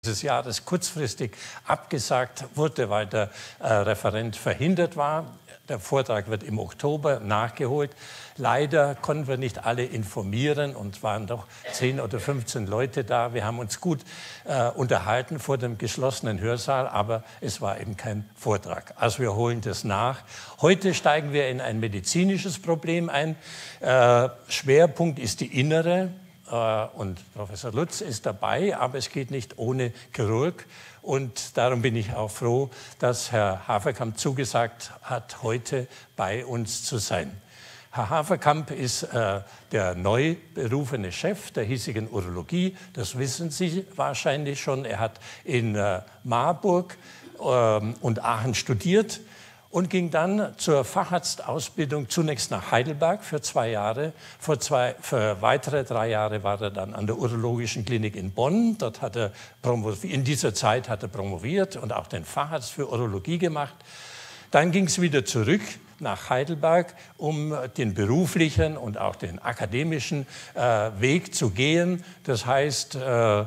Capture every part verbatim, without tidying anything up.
des Jahres kurzfristig abgesagt wurde, weil der äh, Referent verhindert war. Der Vortrag wird im Oktober nachgeholt. Leider konnten wir nicht alle informieren und waren doch zehn oder fünfzehn Leute da. Wir haben uns gut äh, unterhalten vor dem geschlossenen Hörsaal, aber es war eben kein Vortrag. Also wir holen das nach. Heute steigen wir in ein medizinisches Problem ein. Äh, Schwerpunkt ist die innere. Und Professor Lutz ist dabei, aber es geht nicht ohne Chirurg. Und darum bin ich auch froh, dass Herr Haferkamp zugesagt hat, heute bei uns zu sein. Herr Haferkamp ist äh, der neu berufene Chef der hiesigen Urologie. Das wissen Sie wahrscheinlich schon. Er hat in äh, Marburg äh, und Aachen studiert und ging dann zur Facharztausbildung zunächst nach Heidelberg für zwei Jahre. Für, zwei, für weitere drei Jahre war er dann an der Urologischen Klinik in Bonn. Dort hat er in dieser Zeit hat er promoviert und auch den Facharzt für Urologie gemacht. Dann ging es wieder zurück nach Heidelberg, um den beruflichen und auch den akademischen äh, Weg zu gehen. Das heißt äh,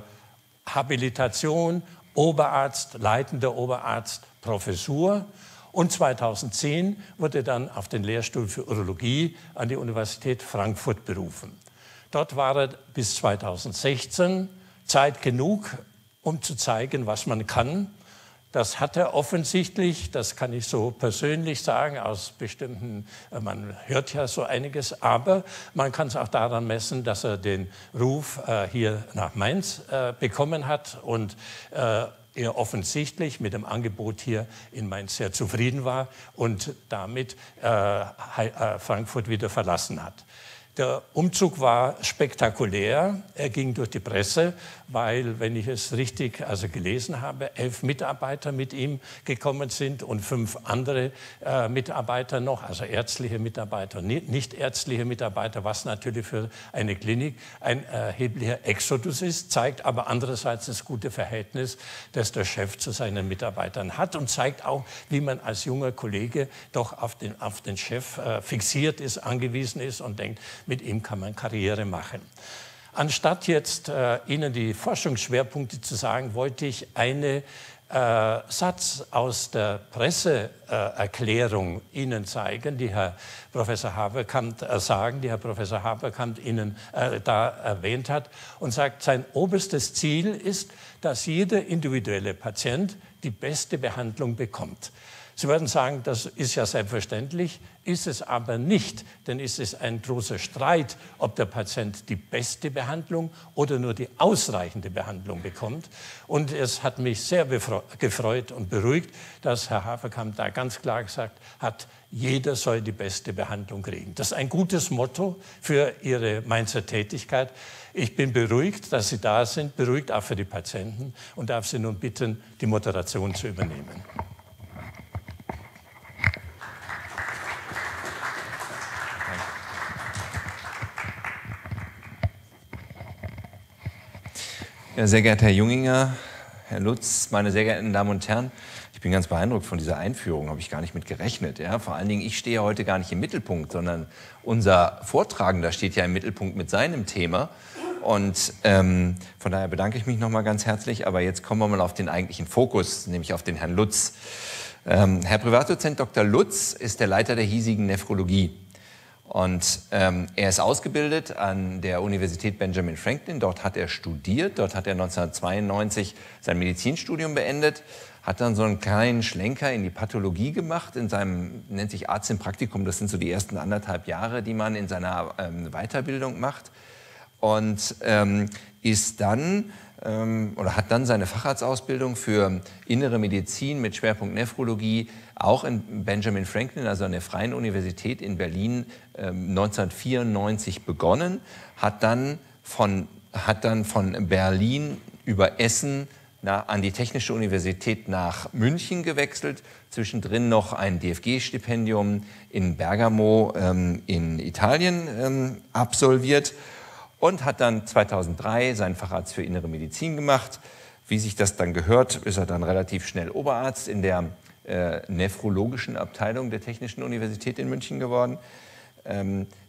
Habilitation, Oberarzt, leitender Oberarzt, Professur. Und zweitausendzehn wurde dann auf den Lehrstuhl für Urologie an die Universität Frankfurt berufen. Dort war er bis zweitausendsechzehn, Zeit genug, um zu zeigen, was man kann. Das hat er offensichtlich, das kann ich so persönlich sagen, aus bestimmten, man hört ja so einiges, aber man kann es auch daran messen, dass er den Ruf äh, hier nach Mainz äh, bekommen hat und äh, er offensichtlich mit dem Angebot hier in Mainz sehr zufrieden war und damit äh, Frankfurt wieder verlassen hat. Der Umzug war spektakulär. Er ging durch die Presse, weil, wenn ich es richtig also gelesen habe, elf Mitarbeiter mit ihm gekommen sind und fünf andere äh, Mitarbeiter noch, also ärztliche Mitarbeiter, nicht ärztliche Mitarbeiter, was natürlich für eine Klinik ein erheblicher Exodus ist, zeigt aber andererseits das gute Verhältnis, das der Chef zu seinen Mitarbeitern hat und zeigt auch, wie man als junger Kollege doch auf den, auf den Chef äh, fixiert ist, angewiesen ist und denkt, mit ihm kann man Karriere machen. Anstatt jetzt äh, Ihnen die Forschungsschwerpunkte zu sagen, wollte ich einen äh, Satz aus der Presseerklärung äh, Ihnen zeigen, die Herr Professor Haferkamp äh, sagen, die Herr Professor Haferkamp Ihnen äh, da erwähnt hat und sagt, sein oberstes Ziel ist, dass jeder individuelle Patient die beste Behandlung bekommt. Sie werden sagen, das ist ja selbstverständlich, ist es aber nicht, denn es ist ein großer Streit, ob der Patient die beste Behandlung oder nur die ausreichende Behandlung bekommt. Und es hat mich sehr gefreut und beruhigt, dass Herr Haferkamp da ganz klar gesagt hat, jeder soll die beste Behandlung kriegen. Das ist ein gutes Motto für Ihre Mainzer Tätigkeit. Ich bin beruhigt, dass Sie da sind, beruhigt auch für die Patienten und darf Sie nun bitten, die Moderation zu übernehmen. Ja, sehr geehrter Herr Junginger, Herr Lutz, meine sehr geehrten Damen und Herren, ich bin ganz beeindruckt von dieser Einführung, habe ich gar nicht mit gerechnet. Ja? Vor allen Dingen, ich stehe ja heute gar nicht im Mittelpunkt, sondern unser Vortragender steht ja im Mittelpunkt mit seinem Thema. Und ähm, von daher bedanke ich mich nochmal ganz herzlich. Aber jetzt kommen wir mal auf den eigentlichen Fokus, nämlich auf den Herrn Lutz. Ähm, Herr Privatdozent Doktor Lutz ist der Leiter der hiesigen Nephrologie. Und ähm, er ist ausgebildet an der Universität Benjamin Franklin. Dort hat er studiert. Dort hat er neunzehnhundertzweiundneunzig sein Medizinstudium beendet. Hat dann so einen kleinen Schlenker in die Pathologie gemacht. In seinem, nennt sich Arzt im Praktikum. Das sind so die ersten anderthalb Jahre, die man in seiner ähm, Weiterbildung macht. Und ähm, ist dann ähm, oder hat dann seine Facharztausbildung für innere Medizin mit Schwerpunkt Nephrologie auch in Benjamin Franklin, also an der Freien Universität in Berlin, ähm, neunzehnhundertvierundneunzig begonnen, hat dann von, hat dann von Berlin über Essen nach, an die Technische Universität nach München gewechselt, zwischendrin noch ein D F G-Stipendium in Bergamo ähm, in Italien ähm, absolviert und hat dann zweitausenddrei seinen Facharzt für Innere Medizin gemacht. Wie sich das dann gehört, ist er dann relativ schnell Oberarzt in der äh, nephrologischen Abteilung der Technischen Universität in München geworden. Ähm,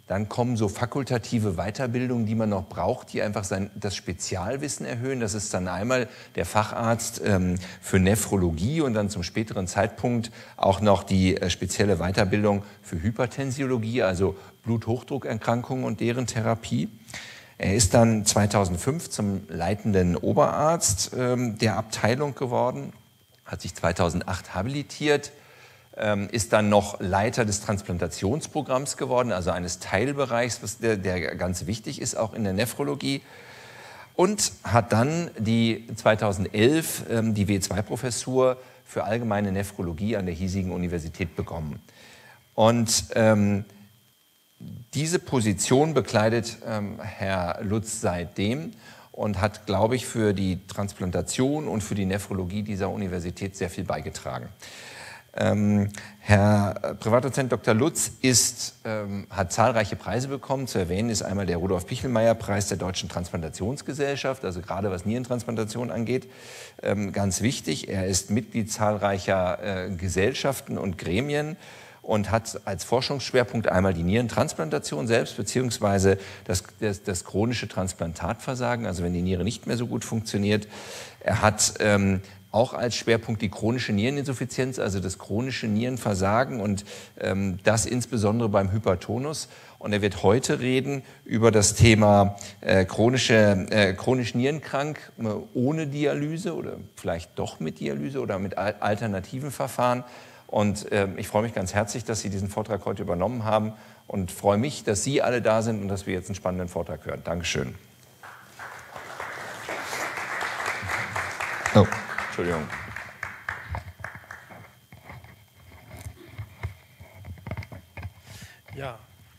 Dann kommen so fakultative Weiterbildungen, die man noch braucht, die einfach sein, das Spezialwissen erhöhen. Das ist dann einmal der Facharzt ähm, für Nephrologie und dann zum späteren Zeitpunkt auch noch die äh, spezielle Weiterbildung für Hypertensiologie, also Bluthochdruckerkrankungen und deren Therapie. Er ist dann zweitausendfünf zum leitenden Oberarzt ähm, der Abteilung geworden, hat sich zweitausendacht habilitiert, ähm, ist dann noch Leiter des Transplantationsprogramms geworden, also eines Teilbereichs, was der, der ganz wichtig ist, auch in der Nephrologie. Und hat dann die zweitausendelf ähm, die W zwei Professur für allgemeine Nephrologie an der hiesigen Universität bekommen. Und ähm, diese Position bekleidet ähm, Herr Lutz seitdem und hat, glaube ich, für die Transplantation und für die Nephrologie dieser Universität sehr viel beigetragen. Ähm, Herr Privatdozent Doktor Lutz ist, ähm, hat zahlreiche Preise bekommen. Zu erwähnen ist einmal der Rudolf-Pichelmeier-Preis der Deutschen Transplantationsgesellschaft, also gerade was Nierentransplantation angeht, ähm, ganz wichtig. Er ist Mitglied zahlreicher äh, Gesellschaften und Gremien und hat als Forschungsschwerpunkt einmal die Nierentransplantation selbst, beziehungsweise das, das, das chronische Transplantatversagen, also wenn die Niere nicht mehr so gut funktioniert. Er hat ähm, auch als Schwerpunkt die chronische Niereninsuffizienz, also das chronische Nierenversagen und ähm, das insbesondere beim Hypertonus. Und er wird heute reden über das Thema äh, chronische, äh, chronisch nierenkrank äh, ohne Dialyse oder vielleicht doch mit Dialyse oder mit al- alternativen Verfahren. Und äh, ich freue mich ganz herzlich, dass Sie diesen Vortrag heute übernommen haben und freue mich, dass Sie alle da sind und dass wir jetzt einen spannenden Vortrag hören. Dankeschön. Oh, Entschuldigung. Ja.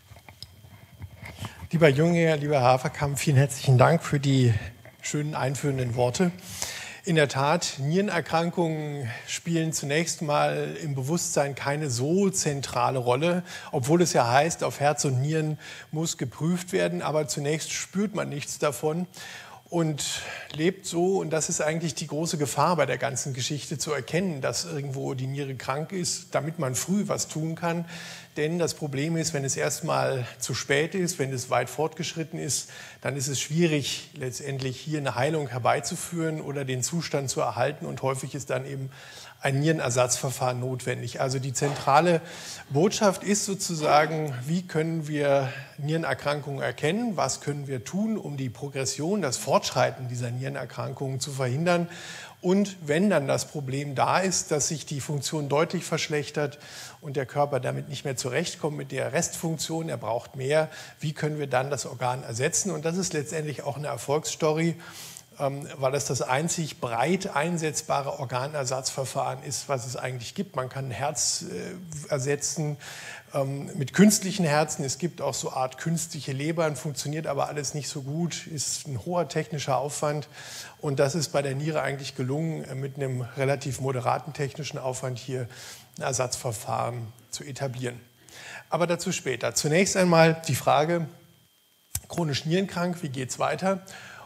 Lieber Junginger, lieber Haferkamp, vielen herzlichen Dank für die schönen einführenden Worte. In der Tat, Nierenerkrankungen spielen zunächst mal im Bewusstsein keine so zentrale Rolle, obwohl es ja heißt, auf Herz und Nieren muss geprüft werden, aber zunächst spürt man nichts davon und lebt so, und das ist eigentlich die große Gefahr bei der ganzen Geschichte, zu erkennen, dass irgendwo die Niere krank ist, damit man früh was tun kann. Denn das Problem ist, wenn es erstmal zu spät ist, wenn es weit fortgeschritten ist, dann ist es schwierig, letztendlich hier eine Heilung herbeizuführen oder den Zustand zu erhalten. Und häufig ist dann eben ein Nierenersatzverfahren notwendig. Also die zentrale Botschaft ist sozusagen, wie können wir Nierenerkrankungen erkennen, was können wir tun, um die Progression, das Fortschreiten dieser Nierenerkrankungen zu verhindern. Und wenn dann das Problem da ist, dass sich die Funktion deutlich verschlechtert und der Körper damit nicht mehr zurechtkommt mit der Restfunktion, er braucht mehr, wie können wir dann das Organ ersetzen? Und das ist letztendlich auch eine Erfolgsstory, weil das das einzig breit einsetzbare Organersatzverfahren ist, was es eigentlich gibt. Man kann ein Herz ersetzen mit künstlichen Herzen. Es gibt auch so eine Art künstliche Lebern, funktioniert aber alles nicht so gut, ist ein hoher technischer Aufwand. Und das ist bei der Niere eigentlich gelungen, mit einem relativ moderaten technischen Aufwand hier ein Ersatzverfahren zu etablieren. Aber dazu später. Zunächst einmal die Frage, chronisch nierenkrank, wie geht es weiter?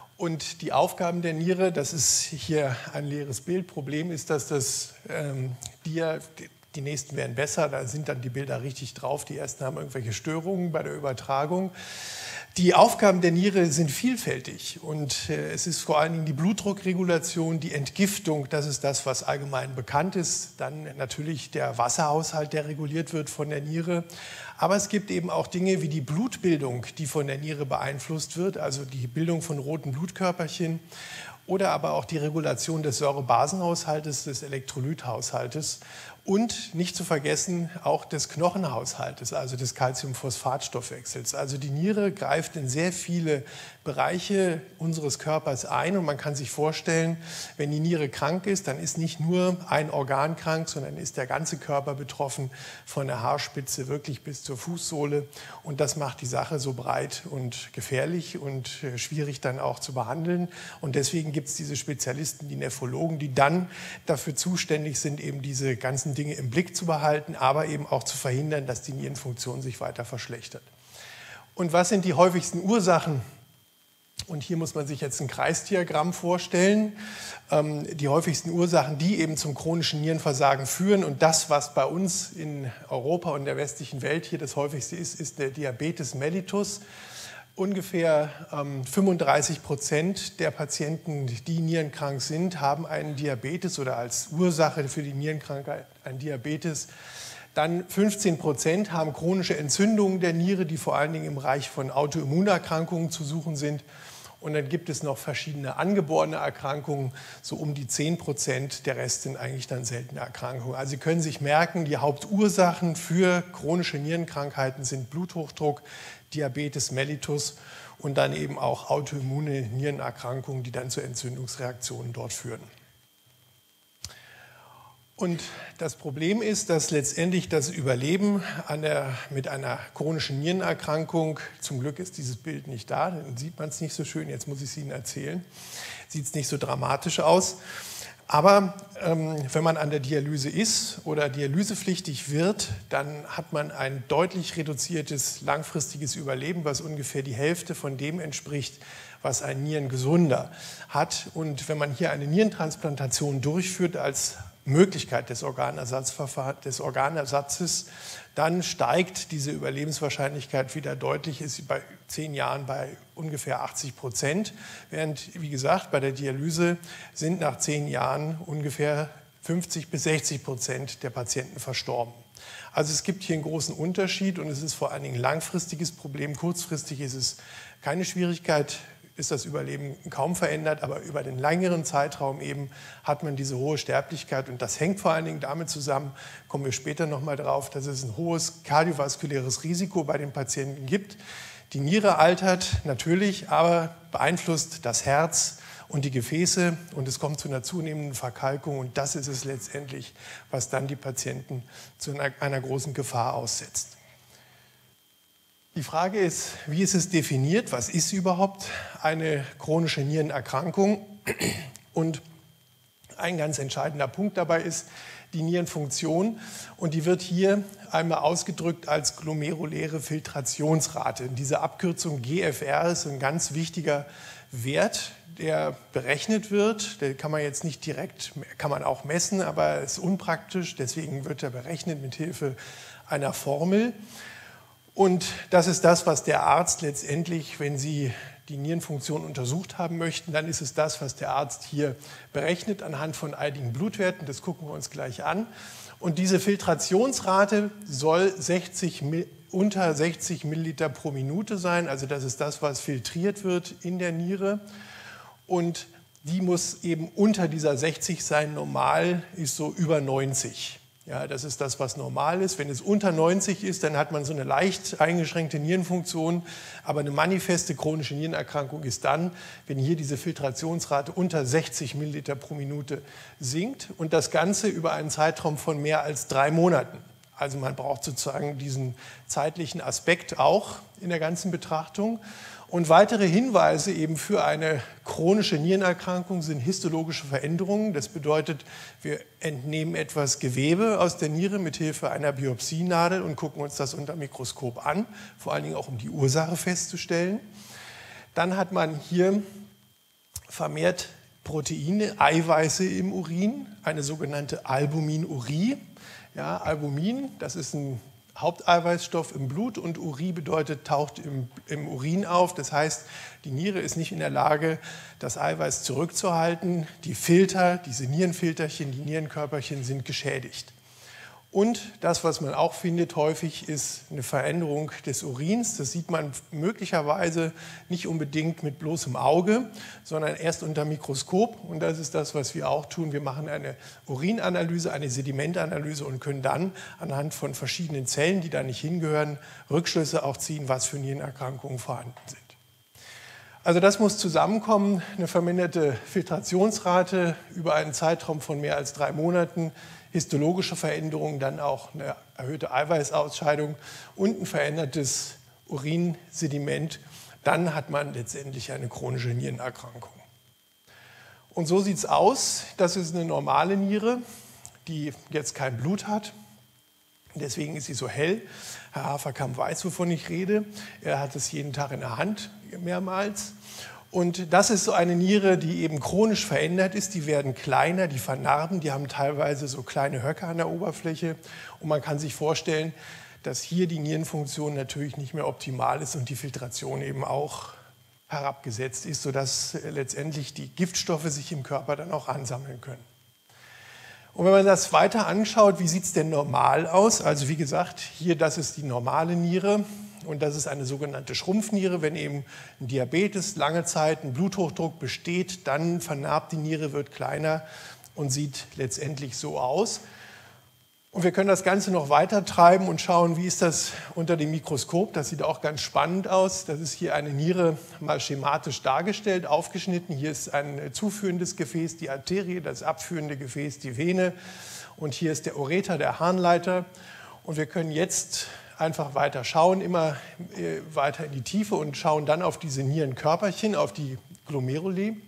Und die Aufgaben der Niere, das ist hier ein leeres Bild. Problem ist, dass das ähm, Dia, die nächsten werden besser, da sind dann die Bilder richtig drauf. Die ersten haben irgendwelche Störungen bei der Übertragung. Die Aufgaben der Niere sind vielfältig und äh, es ist vor allen Dingen die Blutdruckregulation, die Entgiftung, das ist das, was allgemein bekannt ist. Dann natürlich der Wasserhaushalt, der reguliert wird von der Niere. Aber es gibt eben auch Dinge wie die Blutbildung, die von der Niere beeinflusst wird, also die Bildung von roten Blutkörperchen oder aber auch die Regulation des Säurebasenhaushaltes, des Elektrolythaushaltes und nicht zu vergessen auch des Knochenhaushaltes, also des Calciumphosphatstoffwechsels. Also die Niere greift in sehr viele Bereiche unseres Körpers ein und man kann sich vorstellen, wenn die Niere krank ist, dann ist nicht nur ein Organ krank, sondern ist der ganze Körper betroffen, von der Haarspitze wirklich bis zur Fußsohle. Und das macht die Sache so breit und gefährlich und schwierig dann auch zu behandeln. Und deswegen gibt es diese Spezialisten, die Nephrologen, die dann dafür zuständig sind, eben diese ganzen Dinge im Blick zu behalten, aber eben auch zu verhindern, dass die Nierenfunktion sich weiter verschlechtert. Und was sind die häufigsten Ursachen Und hier muss man sich jetzt ein Kreisdiagramm vorstellen. Ähm, die häufigsten Ursachen, die eben zum chronischen Nierenversagen führen und das, was bei uns in Europa und der westlichen Welt hier das häufigste ist, ist der Diabetes mellitus. Ungefähr ähm, fünfunddreißig Prozent der Patienten, die nierenkrank sind, haben einen Diabetes oder als Ursache für die Nierenkrankheit einen Diabetes. Dann fünfzehn Prozent haben chronische Entzündungen der Niere, die vor allen Dingen im Bereich von Autoimmunerkrankungen zu suchen sind. Und dann gibt es noch verschiedene angeborene Erkrankungen, so um die zehn Prozent. Der Rest sind eigentlich dann seltene Erkrankungen. Also Sie können sich merken, die Hauptursachen für chronische Nierenkrankheiten sind Bluthochdruck, Diabetes mellitus und dann eben auch autoimmune Nierenerkrankungen, die dann zu Entzündungsreaktionen dort führen. Und das Problem ist, dass letztendlich das Überleben an der, mit einer chronischen Nierenerkrankung, zum Glück ist dieses Bild nicht da, dann sieht man es nicht so schön, jetzt muss ich es Ihnen erzählen, sieht es nicht so dramatisch aus. Aber ähm, wenn man an der Dialyse ist oder dialysepflichtig wird, dann hat man ein deutlich reduziertes langfristiges Überleben, was ungefähr die Hälfte von dem entspricht, was ein Nierengesunder hat. Und wenn man hier eine Nierentransplantation durchführt als Möglichkeit des, Organersatzverfahrens, des Organersatzes, dann steigt diese Überlebenswahrscheinlichkeit wieder deutlich, ist sie bei zehn Jahren bei ungefähr achtzig Prozent, während, wie gesagt, bei der Dialyse sind nach zehn Jahren ungefähr fünfzig bis sechzig Prozent der Patienten verstorben. Also es gibt hier einen großen Unterschied und es ist vor allen Dingen ein langfristiges Problem. Kurzfristig ist es keine Schwierigkeit, ist das Überleben kaum verändert, aber über den längeren Zeitraum eben hat man diese hohe Sterblichkeit und das hängt vor allen Dingen damit zusammen, kommen wir später nochmal drauf, dass es ein hohes kardiovaskuläres Risiko bei den Patienten gibt. Die Niere altert natürlich, aber beeinflusst das Herz und die Gefäße und es kommt zu einer zunehmenden Verkalkung und das ist es letztendlich, was dann die Patienten zu einer, einer großen Gefahr aussetzt. Die Frage ist, wie ist es definiert? Was ist überhaupt eine chronische Nierenerkrankung? Und ein ganz entscheidender Punkt dabei ist die Nierenfunktion. Und die wird hier einmal ausgedrückt als glomeruläre Filtrationsrate. Diese Abkürzung G F R ist ein ganz wichtiger Wert, der berechnet wird. Den kann man jetzt nicht direkt, kann man auch messen, aber ist unpraktisch. Deswegen wird er berechnet mit Hilfe einer Formel. Und das ist das, was der Arzt letztendlich, wenn Sie die Nierenfunktion untersucht haben möchten, dann ist es das, was der Arzt hier berechnet anhand von einigen Blutwerten. Das gucken wir uns gleich an. Und diese Filtrationsrate soll sechzig, unter sechzig Milliliter pro Minute sein. Also das ist das, was filtriert wird in der Niere. Und die muss eben unter dieser sechzig sein. Normal ist so über neunzig. Ja, das ist das, was normal ist. Wenn es unter neunzig ist, dann hat man so eine leicht eingeschränkte Nierenfunktion. Aber eine manifeste chronische Nierenerkrankung ist dann, wenn hier diese Filtrationsrate unter sechzig Milliliter pro Minute sinkt. Und das Ganze über einen Zeitraum von mehr als drei Monaten. Also man braucht sozusagen diesen zeitlichen Aspekt auch in der ganzen Betrachtung. Und weitere Hinweise eben für eine chronische Nierenerkrankung sind histologische Veränderungen. Das bedeutet, wir entnehmen etwas Gewebe aus der Niere mit Hilfe einer Biopsienadel und gucken uns das unter Mikroskop an, vor allen Dingen auch um die Ursache festzustellen. Dann hat man hier vermehrt Proteine, Eiweiße im Urin, eine sogenannte Albuminurie. Ja, Albumin, das ist ein Haupteiweißstoff im Blut und Urie bedeutet, taucht im, im Urin auf. Das heißt, die Niere ist nicht in der Lage, das Eiweiß zurückzuhalten. Die Filter, diese Nierenfilterchen, die Nierenkörperchen sind geschädigt. Und das, was man auch findet häufig, ist eine Veränderung des Urins. Das sieht man möglicherweise nicht unbedingt mit bloßem Auge, sondern erst unter Mikroskop. Und das ist das, was wir auch tun. Wir machen eine Urinanalyse, eine Sedimentanalyse und können dann anhand von verschiedenen Zellen, die da nicht hingehören, Rückschlüsse auch ziehen, was für Nierenerkrankungen vorhanden sind. Also das muss zusammenkommen, eine verminderte Filtrationsrate über einen Zeitraum von mehr als drei Monaten, histologische Veränderungen, dann auch eine erhöhte Eiweißausscheidung und ein verändertes Urinsediment. Dann hat man letztendlich eine chronische Nierenerkrankung. Und so sieht es aus. Das ist eine normale Niere, die jetzt kein Blut hat. Deswegen ist sie so hell. Herr Haferkamp weiß, wovon ich rede. Er hat es jeden Tag in der Hand, mehrmals. Und das ist so eine Niere, die eben chronisch verändert ist. Die werden kleiner, die vernarben, die haben teilweise so kleine Höcker an der Oberfläche. Und man kann sich vorstellen, dass hier die Nierenfunktion natürlich nicht mehr optimal ist und die Filtration eben auch herabgesetzt ist, sodass letztendlich die Giftstoffe sich im Körper dann auch ansammeln können. Und wenn man das weiter anschaut, wie sieht es denn normal aus? Also wie gesagt, hier das ist die normale Niere. Und das ist eine sogenannte Schrumpfniere. Wenn eben ein Diabetes lange Zeit, ein Bluthochdruck besteht, dann vernarbt die Niere, wird kleiner und sieht letztendlich so aus. Und wir können das Ganze noch weiter treiben und schauen, wie ist das unter dem Mikroskop. Das sieht auch ganz spannend aus. Das ist hier eine Niere mal schematisch dargestellt, aufgeschnitten. Hier ist ein zuführendes Gefäß, die Arterie, das abführende Gefäß, die Vene. Und hier ist der Ureter, der Harnleiter. Und wir können jetzt einfach weiter schauen, immer weiter in die Tiefe und schauen dann auf diese Nierenkörperchen, auf die Glomeruli.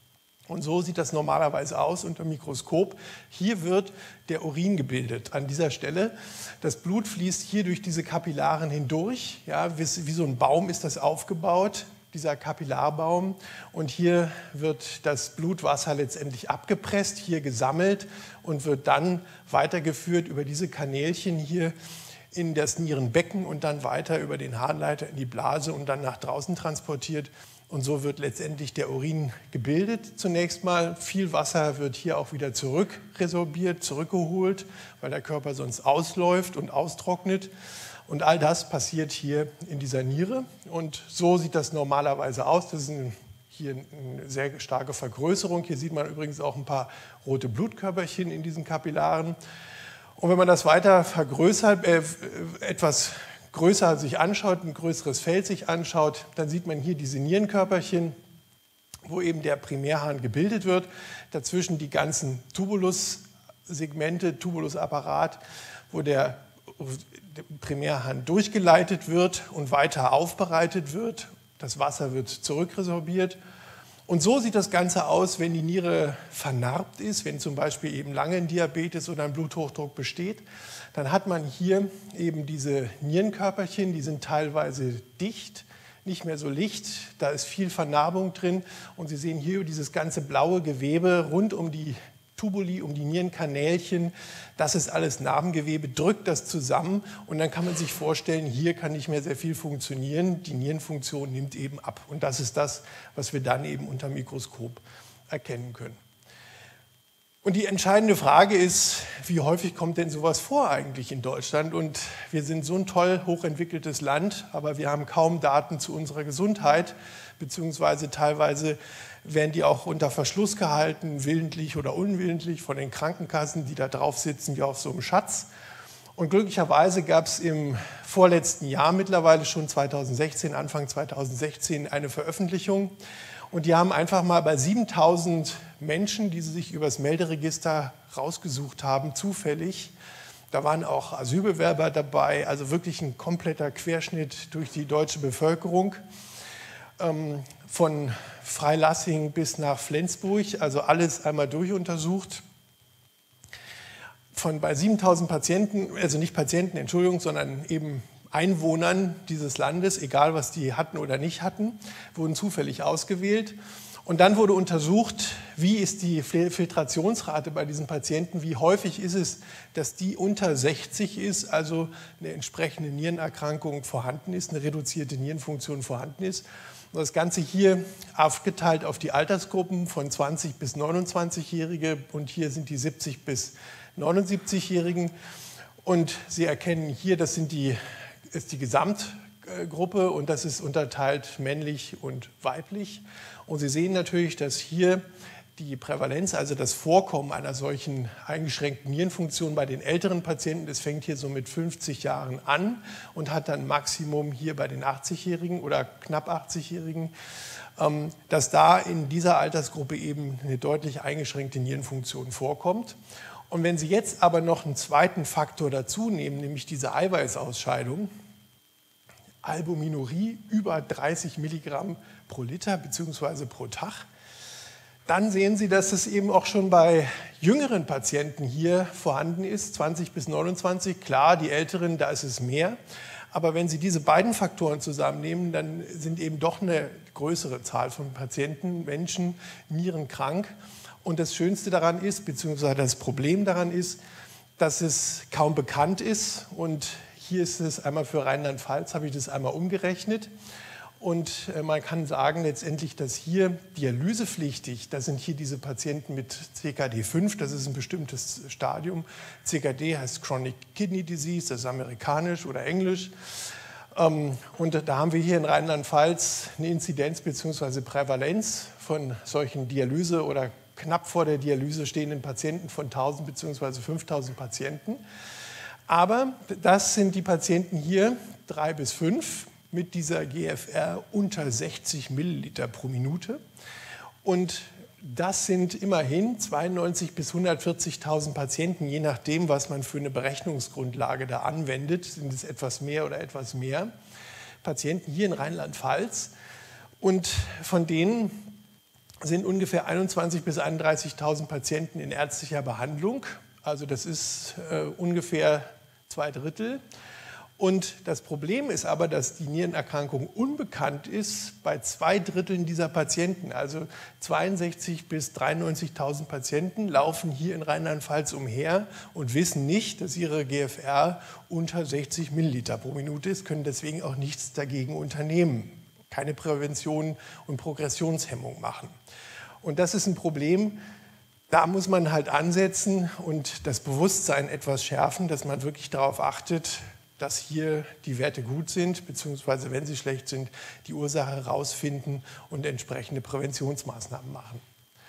Und so sieht das normalerweise aus unter dem Mikroskop. Hier wird der Urin gebildet an dieser Stelle. Das Blut fließt hier durch diese Kapillaren hindurch. Ja, wie, wie so ein Baum ist das aufgebaut, dieser Kapillarbaum. Und hier wird das Blutwasser letztendlich abgepresst, hier gesammelt und wird dann weitergeführt über diese Kanälchen hier in das Nierenbecken und dann weiter über den Harnleiter in die Blase und dann nach draußen transportiert. Und so wird letztendlich der Urin gebildet zunächst mal. Viel Wasser wird hier auch wieder zurückresorbiert, zurückgeholt, weil der Körper sonst ausläuft und austrocknet. Und all das passiert hier in dieser Niere. Und so sieht das normalerweise aus. Das ist ein, hier eine sehr starke Vergrößerung. Hier sieht man übrigens auch ein paar rote Blutkörperchen in diesen Kapillaren. Und wenn man das weiter vergrößert, äh, etwas größer sich anschaut, ein größeres Feld sich anschaut, dann sieht man hier diese Nierenkörperchen, wo eben der Primärhahn gebildet wird. Dazwischen die ganzen Tubulussegmente, Tubulusapparat, wo der Primärhahn durchgeleitet wird und weiter aufbereitet wird. Das Wasser wird zurückresorbiert. Und so sieht das Ganze aus, wenn die Niere vernarbt ist, wenn zum Beispiel eben lange ein Diabetes oder ein Bluthochdruck besteht. Dann hat man hier eben diese Nierenkörperchen, die sind teilweise dicht, nicht mehr so licht, da ist viel Vernarbung drin. Und Sie sehen hier dieses ganze blaue Gewebe rund um die Tubuli, um die Nierenkanälchen, das ist alles Narbengewebe, drückt das zusammen und dann kann man sich vorstellen, hier kann nicht mehr sehr viel funktionieren, die Nierenfunktion nimmt eben ab. Und das ist das, was wir dann eben unter dem Mikroskop erkennen können. Und die entscheidende Frage ist, wie häufig kommt denn sowas vor eigentlich in Deutschland? Und wir sind so ein toll hochentwickeltes Land, aber wir haben kaum Daten zu unserer Gesundheit, beziehungsweise teilweise werden die auch unter Verschluss gehalten, willentlich oder unwillentlich von den Krankenkassen, die da drauf sitzen wie auf so einem Schatz. Und glücklicherweise gab es im vorletzten Jahr mittlerweile schon zweitausendsechzehn, Anfang zweitausendsechzehn eine Veröffentlichung. Und die haben einfach mal bei siebentausend Menschen, die sie sich über das Melderegister rausgesucht haben, zufällig, da waren auch Asylbewerber dabei, also wirklich ein kompletter Querschnitt durch die deutsche Bevölkerung, ähm, von Freilassing bis nach Flensburg, also alles einmal durchuntersucht. Von bei siebentausend Patienten, also nicht Patienten, Entschuldigung, sondern eben Einwohnern dieses Landes, egal was die hatten oder nicht hatten, wurden zufällig ausgewählt. Und dann wurde untersucht, wie ist die Filtrationsrate bei diesen Patienten, wie häufig ist es, dass die unter sechzig ist, also eine entsprechende Nierenerkrankung vorhanden ist, eine reduzierte Nierenfunktion vorhanden ist. Und das Ganze hier aufgeteilt auf die Altersgruppen von zwanzig bis neunundzwanzigjährige und hier sind die siebzig bis neunundsiebzigjährigen. Und Sie erkennen hier, das sind die, ist die Gesamtgruppe und das ist unterteilt männlich und weiblich. Und Sie sehen natürlich, dass hier die Prävalenz, also das Vorkommen einer solchen eingeschränkten Nierenfunktion bei den älteren Patienten, das fängt hier so mit fünfzig Jahren an und hat dann Maximum hier bei den achtzigjährigen oder knapp achtzigjährigen, dass da in dieser Altersgruppe eben eine deutlich eingeschränkte Nierenfunktion vorkommt. Und wenn Sie jetzt aber noch einen zweiten Faktor dazu nehmen, nämlich diese Eiweißausscheidung, Albuminurie über dreißig Milligramm pro Liter bzw. pro Tag, dann sehen Sie, dass es eben auch schon bei jüngeren Patienten hier vorhanden ist, zwanzig bis neunundzwanzig. Klar, die Älteren, da ist es mehr. Aber wenn Sie diese beiden Faktoren zusammennehmen, dann sind eben doch eine größere Zahl von Patienten, Menschen, nierenkrank. Und das Schönste daran ist, beziehungsweise das Problem daran ist, dass es kaum bekannt ist. Und hier ist es einmal für Rheinland-Pfalz, habe ich das einmal umgerechnet. Und man kann sagen letztendlich, dass hier dialysepflichtig, das sind hier diese Patienten mit C K D fünf, das ist ein bestimmtes Stadium. C K D heißt Chronic Kidney Disease, das ist amerikanisch oder englisch. Und da haben wir hier in Rheinland-Pfalz eine Inzidenz bzw. Prävalenz von solchen Dialyse- oder knapp vor der Dialyse stehenden Patienten von tausend bzw. fünftausend Patienten. Aber das sind die Patienten hier, drei bis fünf, mit dieser G F R unter sechzig Milliliter pro Minute. Und das sind immerhin zweiundneunzig bis hundertvierzigtausend Patienten, je nachdem, was man für eine Berechnungsgrundlage da anwendet. Sind es etwas mehr oder etwas mehr Patienten hier in Rheinland-Pfalz. Und von denen sind ungefähr einundzwanzigtausend bis einunddreißigtausend Patienten in ärztlicher Behandlung. Also das ist äh, ungefähr zwei Drittel. Und das Problem ist aber, dass die Nierenerkrankung unbekannt ist bei zwei Dritteln dieser Patienten. Also zweiundsechzigtausend bis dreiundneunzigtausend Patienten laufen hier in Rheinland-Pfalz umher und wissen nicht, dass ihre G F R unter sechzig Milliliter pro Minute ist, können deswegen auch nichts dagegen unternehmen. Keine Prävention und Progressionshemmung machen. Und das ist ein Problem, da muss man halt ansetzen und das Bewusstsein etwas schärfen, dass man wirklich darauf achtet, dass hier die Werte gut sind, beziehungsweise wenn sie schlecht sind, die Ursache herausfinden und entsprechende Präventionsmaßnahmen machen.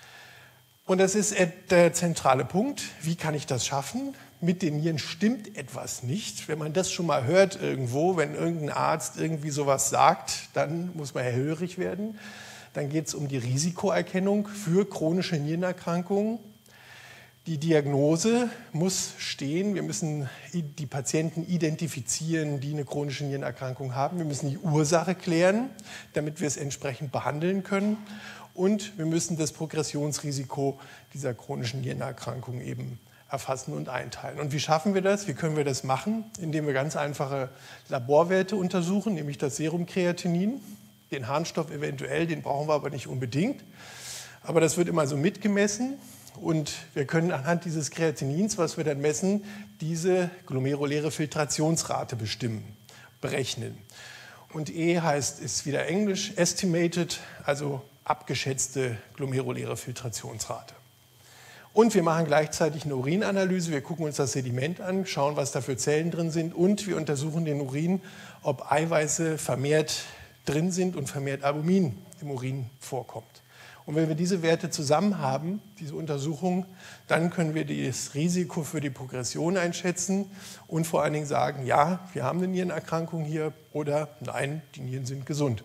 Und das ist der zentrale Punkt. Wie kann ich das schaffen? Mit den Nieren stimmt etwas nicht. Wenn man das schon mal hört irgendwo, wenn irgendein Arzt irgendwie sowas sagt, dann muss man hellhörig werden. Dann geht es um die Risikoerkennung für chronische Nierenerkrankungen. Die Diagnose muss stehen. Wir müssen die Patienten identifizieren, die eine chronische Nierenerkrankung haben. Wir müssen die Ursache klären, damit wir es entsprechend behandeln können. Und wir müssen das Progressionsrisiko dieser chronischen Nierenerkrankung eben erfassen und einteilen. Und wie schaffen wir das? Wie können wir das machen? Indem wir ganz einfache Laborwerte untersuchen, nämlich das Serumkreatinin, den Harnstoff eventuell, den brauchen wir aber nicht unbedingt. Aber das wird immer so mitgemessen. Und wir können anhand dieses Kreatinins, was wir dann messen, diese glomeruläre Filtrationsrate bestimmen, berechnen. Und E heißt, ist wieder Englisch, estimated, also abgeschätzte glomeruläre Filtrationsrate. Und wir machen gleichzeitig eine Urinanalyse. Wir gucken uns das Sediment an, schauen, was da für Zellen drin sind. Und wir untersuchen den Urin, ob Eiweiße vermehrt drin sind und vermehrt Albumin im Urin vorkommt. Und wenn wir diese Werte zusammen haben, diese Untersuchung, dann können wir das Risiko für die Progression einschätzen und vor allen Dingen sagen, ja, wir haben eine Nierenerkrankung hier oder nein, die Nieren sind gesund.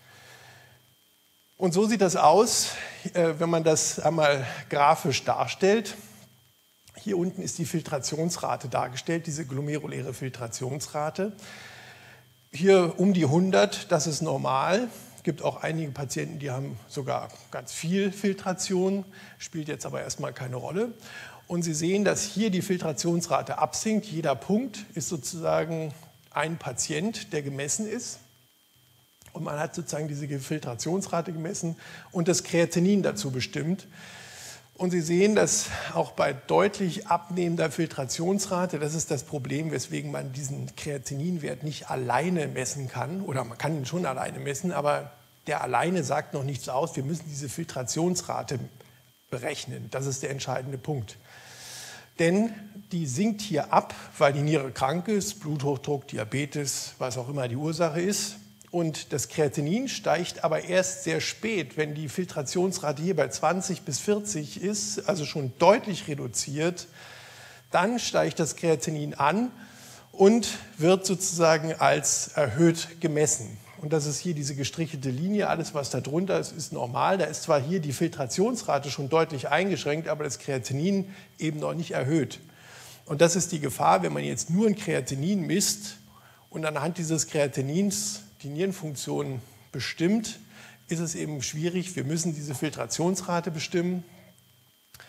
Und so sieht das aus, wenn man das einmal grafisch darstellt. Hier unten ist die Filtrationsrate dargestellt, diese glomeruläre Filtrationsrate. Hier um die hundert, das ist normal. Es gibt auch einige Patienten, die haben sogar ganz viel Filtration, spielt jetzt aber erstmal keine Rolle. Und Sie sehen, dass hier die Filtrationsrate absinkt. Jeder Punkt ist sozusagen ein Patient, der gemessen ist. Und man hat sozusagen diese Filtrationsrate gemessen und das Kreatinin dazu bestimmt. Und Sie sehen, dass auch bei deutlich abnehmender Filtrationsrate, das ist das Problem, weswegen man diesen Kreatininwert nicht alleine messen kann. Oder man kann ihn schon alleine messen, aber der alleine sagt noch nichts aus. Wir müssen diese Filtrationsrate berechnen. Das ist der entscheidende Punkt. Denn die sinkt hier ab, weil die Niere krank ist, Bluthochdruck, Diabetes, was auch immer die Ursache ist. Und das Kreatinin steigt aber erst sehr spät, wenn die Filtrationsrate hier bei zwanzig bis vierzig ist, also schon deutlich reduziert. Dann steigt das Kreatinin an und wird sozusagen als erhöht gemessen. Und das ist hier diese gestrichelte Linie. Alles, was da drunter ist, ist normal. Da ist zwar hier die Filtrationsrate schon deutlich eingeschränkt, aber das Kreatinin eben noch nicht erhöht. Und das ist die Gefahr, wenn man jetzt nur ein Kreatinin misst und anhand dieses Kreatinins die Nierenfunktion bestimmt, ist es eben schwierig. Wir müssen diese Filtrationsrate bestimmen.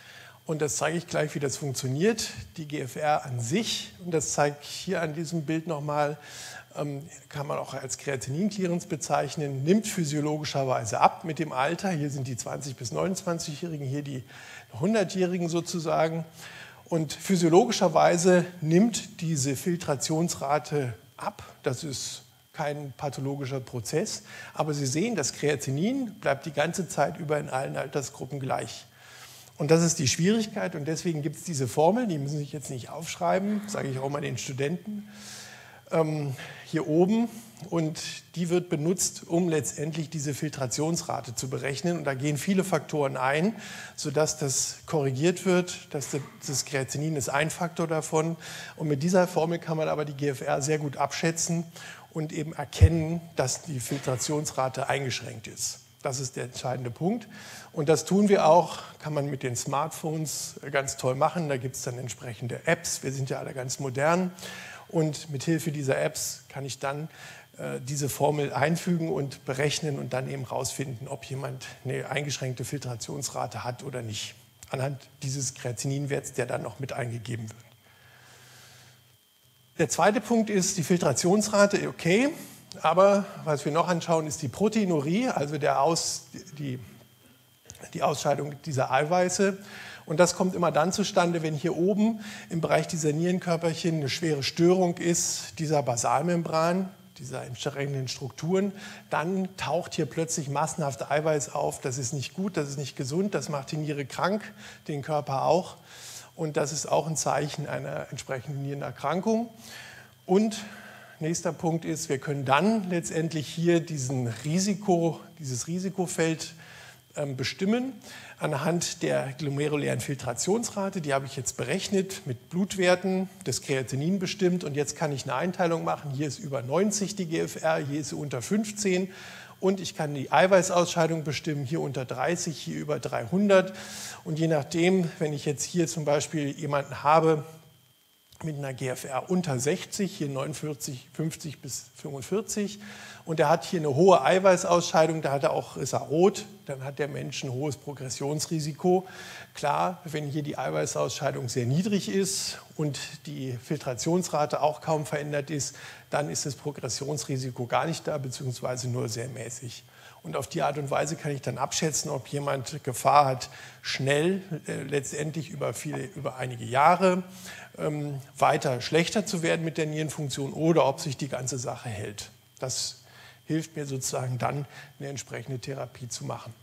Und das zeige ich gleich, wie das funktioniert. Die G F R an sich, und das zeige ich hier an diesem Bild nochmal, kann man auch als Kreatinin-Clearance bezeichnen, nimmt physiologischerweise ab mit dem Alter. Hier sind die zwanzig- bis neunundzwanzigjährigen, hier die hundertjährigen sozusagen. Und physiologischerweise nimmt diese Filtrationsrate ab. Das ist kein pathologischer Prozess. Aber Sie sehen, das Kreatinin bleibt die ganze Zeit über in allen Altersgruppen gleich. Und das ist die Schwierigkeit. Und deswegen gibt es diese Formel, die müssen Sie sich jetzt nicht aufschreiben, sage ich auch mal den Studenten. Hier oben, und die wird benutzt, um letztendlich diese Filtrationsrate zu berechnen. Und da gehen viele Faktoren ein, sodass das korrigiert wird. Das Kreatinin ist ein Faktor davon. Und mit dieser Formel kann man aber die G F R sehr gut abschätzen und eben erkennen, dass die Filtrationsrate eingeschränkt ist. Das ist der entscheidende Punkt. Und das tun wir auch, kann man mit den Smartphones ganz toll machen. Da gibt es dann entsprechende Apps. Wir sind ja alle ganz modern. Und mit Hilfe dieser Apps kann ich dann äh, diese Formel einfügen und berechnen und dann eben rausfinden, ob jemand eine eingeschränkte Filtrationsrate hat oder nicht. Anhand dieses Kreatininwerts, der dann noch mit eingegeben wird. Der zweite Punkt ist die Filtrationsrate, okay. Aber was wir noch anschauen, ist die Proteinurie, also der Aus, die, die Ausscheidung dieser Eiweiße. Und das kommt immer dann zustande, wenn hier oben im Bereich dieser Nierenkörperchen eine schwere Störung ist, dieser Basalmembran, dieser entsprechenden Strukturen. Dann taucht hier plötzlich massenhaft Eiweiß auf. Das ist nicht gut, das ist nicht gesund, das macht die Niere krank, den Körper auch. Und das ist auch ein Zeichen einer entsprechenden Nierenerkrankung. Und nächster Punkt ist, wir können dann letztendlich hier diesen Risiko, dieses Risikofeld bestimmen anhand der glomerulären Filtrationsrate. Die habe ich jetzt berechnet mit Blutwerten, das Kreatinin bestimmt, und jetzt kann ich eine Einteilung machen. Hier ist über neunzig die G F R, hier ist sie unter fünfzehn, und ich kann die Eiweißausscheidung bestimmen, hier unter dreißig, hier über dreihundert, und je nachdem, wenn ich jetzt hier zum Beispiel jemanden habe mit einer G F R unter sechzig, hier neunundvierzig, fünfzig bis fünfundvierzig, und er hat hier eine hohe Eiweißausscheidung, da hat er auch, ist er rot, dann hat der Mensch ein hohes Progressionsrisiko. Klar, wenn hier die Eiweißausscheidung sehr niedrig ist und die Filtrationsrate auch kaum verändert ist, dann ist das Progressionsrisiko gar nicht da, beziehungsweise nur sehr mäßig. Und auf die Art und Weise kann ich dann abschätzen, ob jemand Gefahr hat, schnell, äh, letztendlich über, viele, über einige Jahre ähm, weiter schlechter zu werden mit der Nierenfunktion oder ob sich die ganze Sache hält. Das hilft mir sozusagen dann, eine entsprechende Therapie zu machen.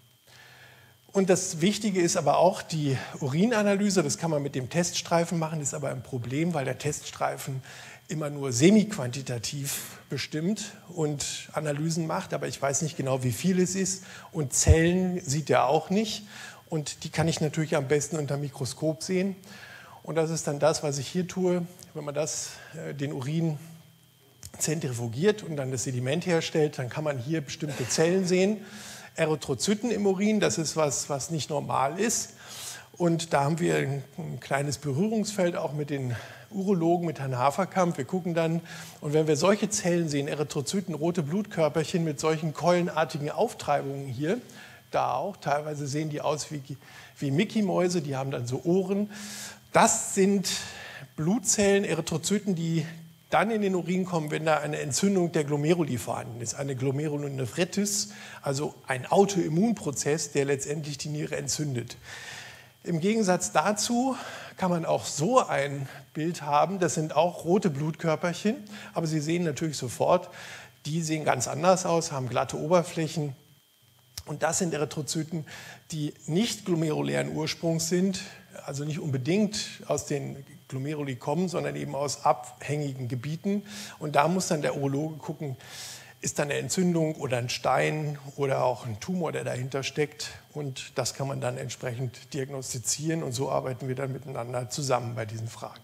Und das Wichtige ist aber auch die Urinanalyse. Das kann man mit dem Teststreifen machen, das ist aber ein Problem, weil der Teststreifen immer nur semi-quantitativ bestimmt und Analysen macht, aber ich weiß nicht genau, wie viel es ist, und Zellen sieht er auch nicht, und die kann ich natürlich am besten unter dem Mikroskop sehen, und das ist dann das, was ich hier tue. Wenn man das, den Urin zentrifugiert und dann das Sediment herstellt, dann kann man hier bestimmte Zellen sehen, Erythrozyten im Urin, das ist was, was nicht normal ist. Und da haben wir ein, ein kleines Berührungsfeld auch mit den Urologen, mit Herrn Haferkamp. Wir gucken dann, und wenn wir solche Zellen sehen, Erythrozyten, rote Blutkörperchen mit solchen keulenartigen Auftreibungen hier, da auch, teilweise sehen die aus wie, wie Mickey-Mäuse, die haben dann so Ohren. Das sind Blutzellen, Erythrozyten, die dann in den Urin kommen, wenn da eine Entzündung der Glomeruli vorhanden ist, eine Glomerulonephritis, also ein Autoimmunprozess, der letztendlich die Niere entzündet. Im Gegensatz dazu kann man auch so ein Bild haben, das sind auch rote Blutkörperchen, aber Sie sehen natürlich sofort, die sehen ganz anders aus, haben glatte Oberflächen, und das sind Erythrozyten, die nicht glomerulären Ursprungs sind, also nicht unbedingt aus den Glomeruli kommen, sondern eben aus abhängigen Gebieten. Und da muss dann der Urologe gucken, ist da eine Entzündung oder ein Stein oder auch ein Tumor, der dahinter steckt. Und das kann man dann entsprechend diagnostizieren, und so arbeiten wir dann miteinander zusammen bei diesen Fragen.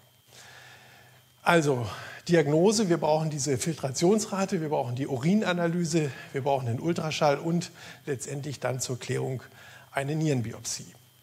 Also Diagnose, wir brauchen diese Filtrationsrate, wir brauchen die Urinanalyse, wir brauchen den Ultraschall und letztendlich dann zur Klärung eine Nierenbiopsie.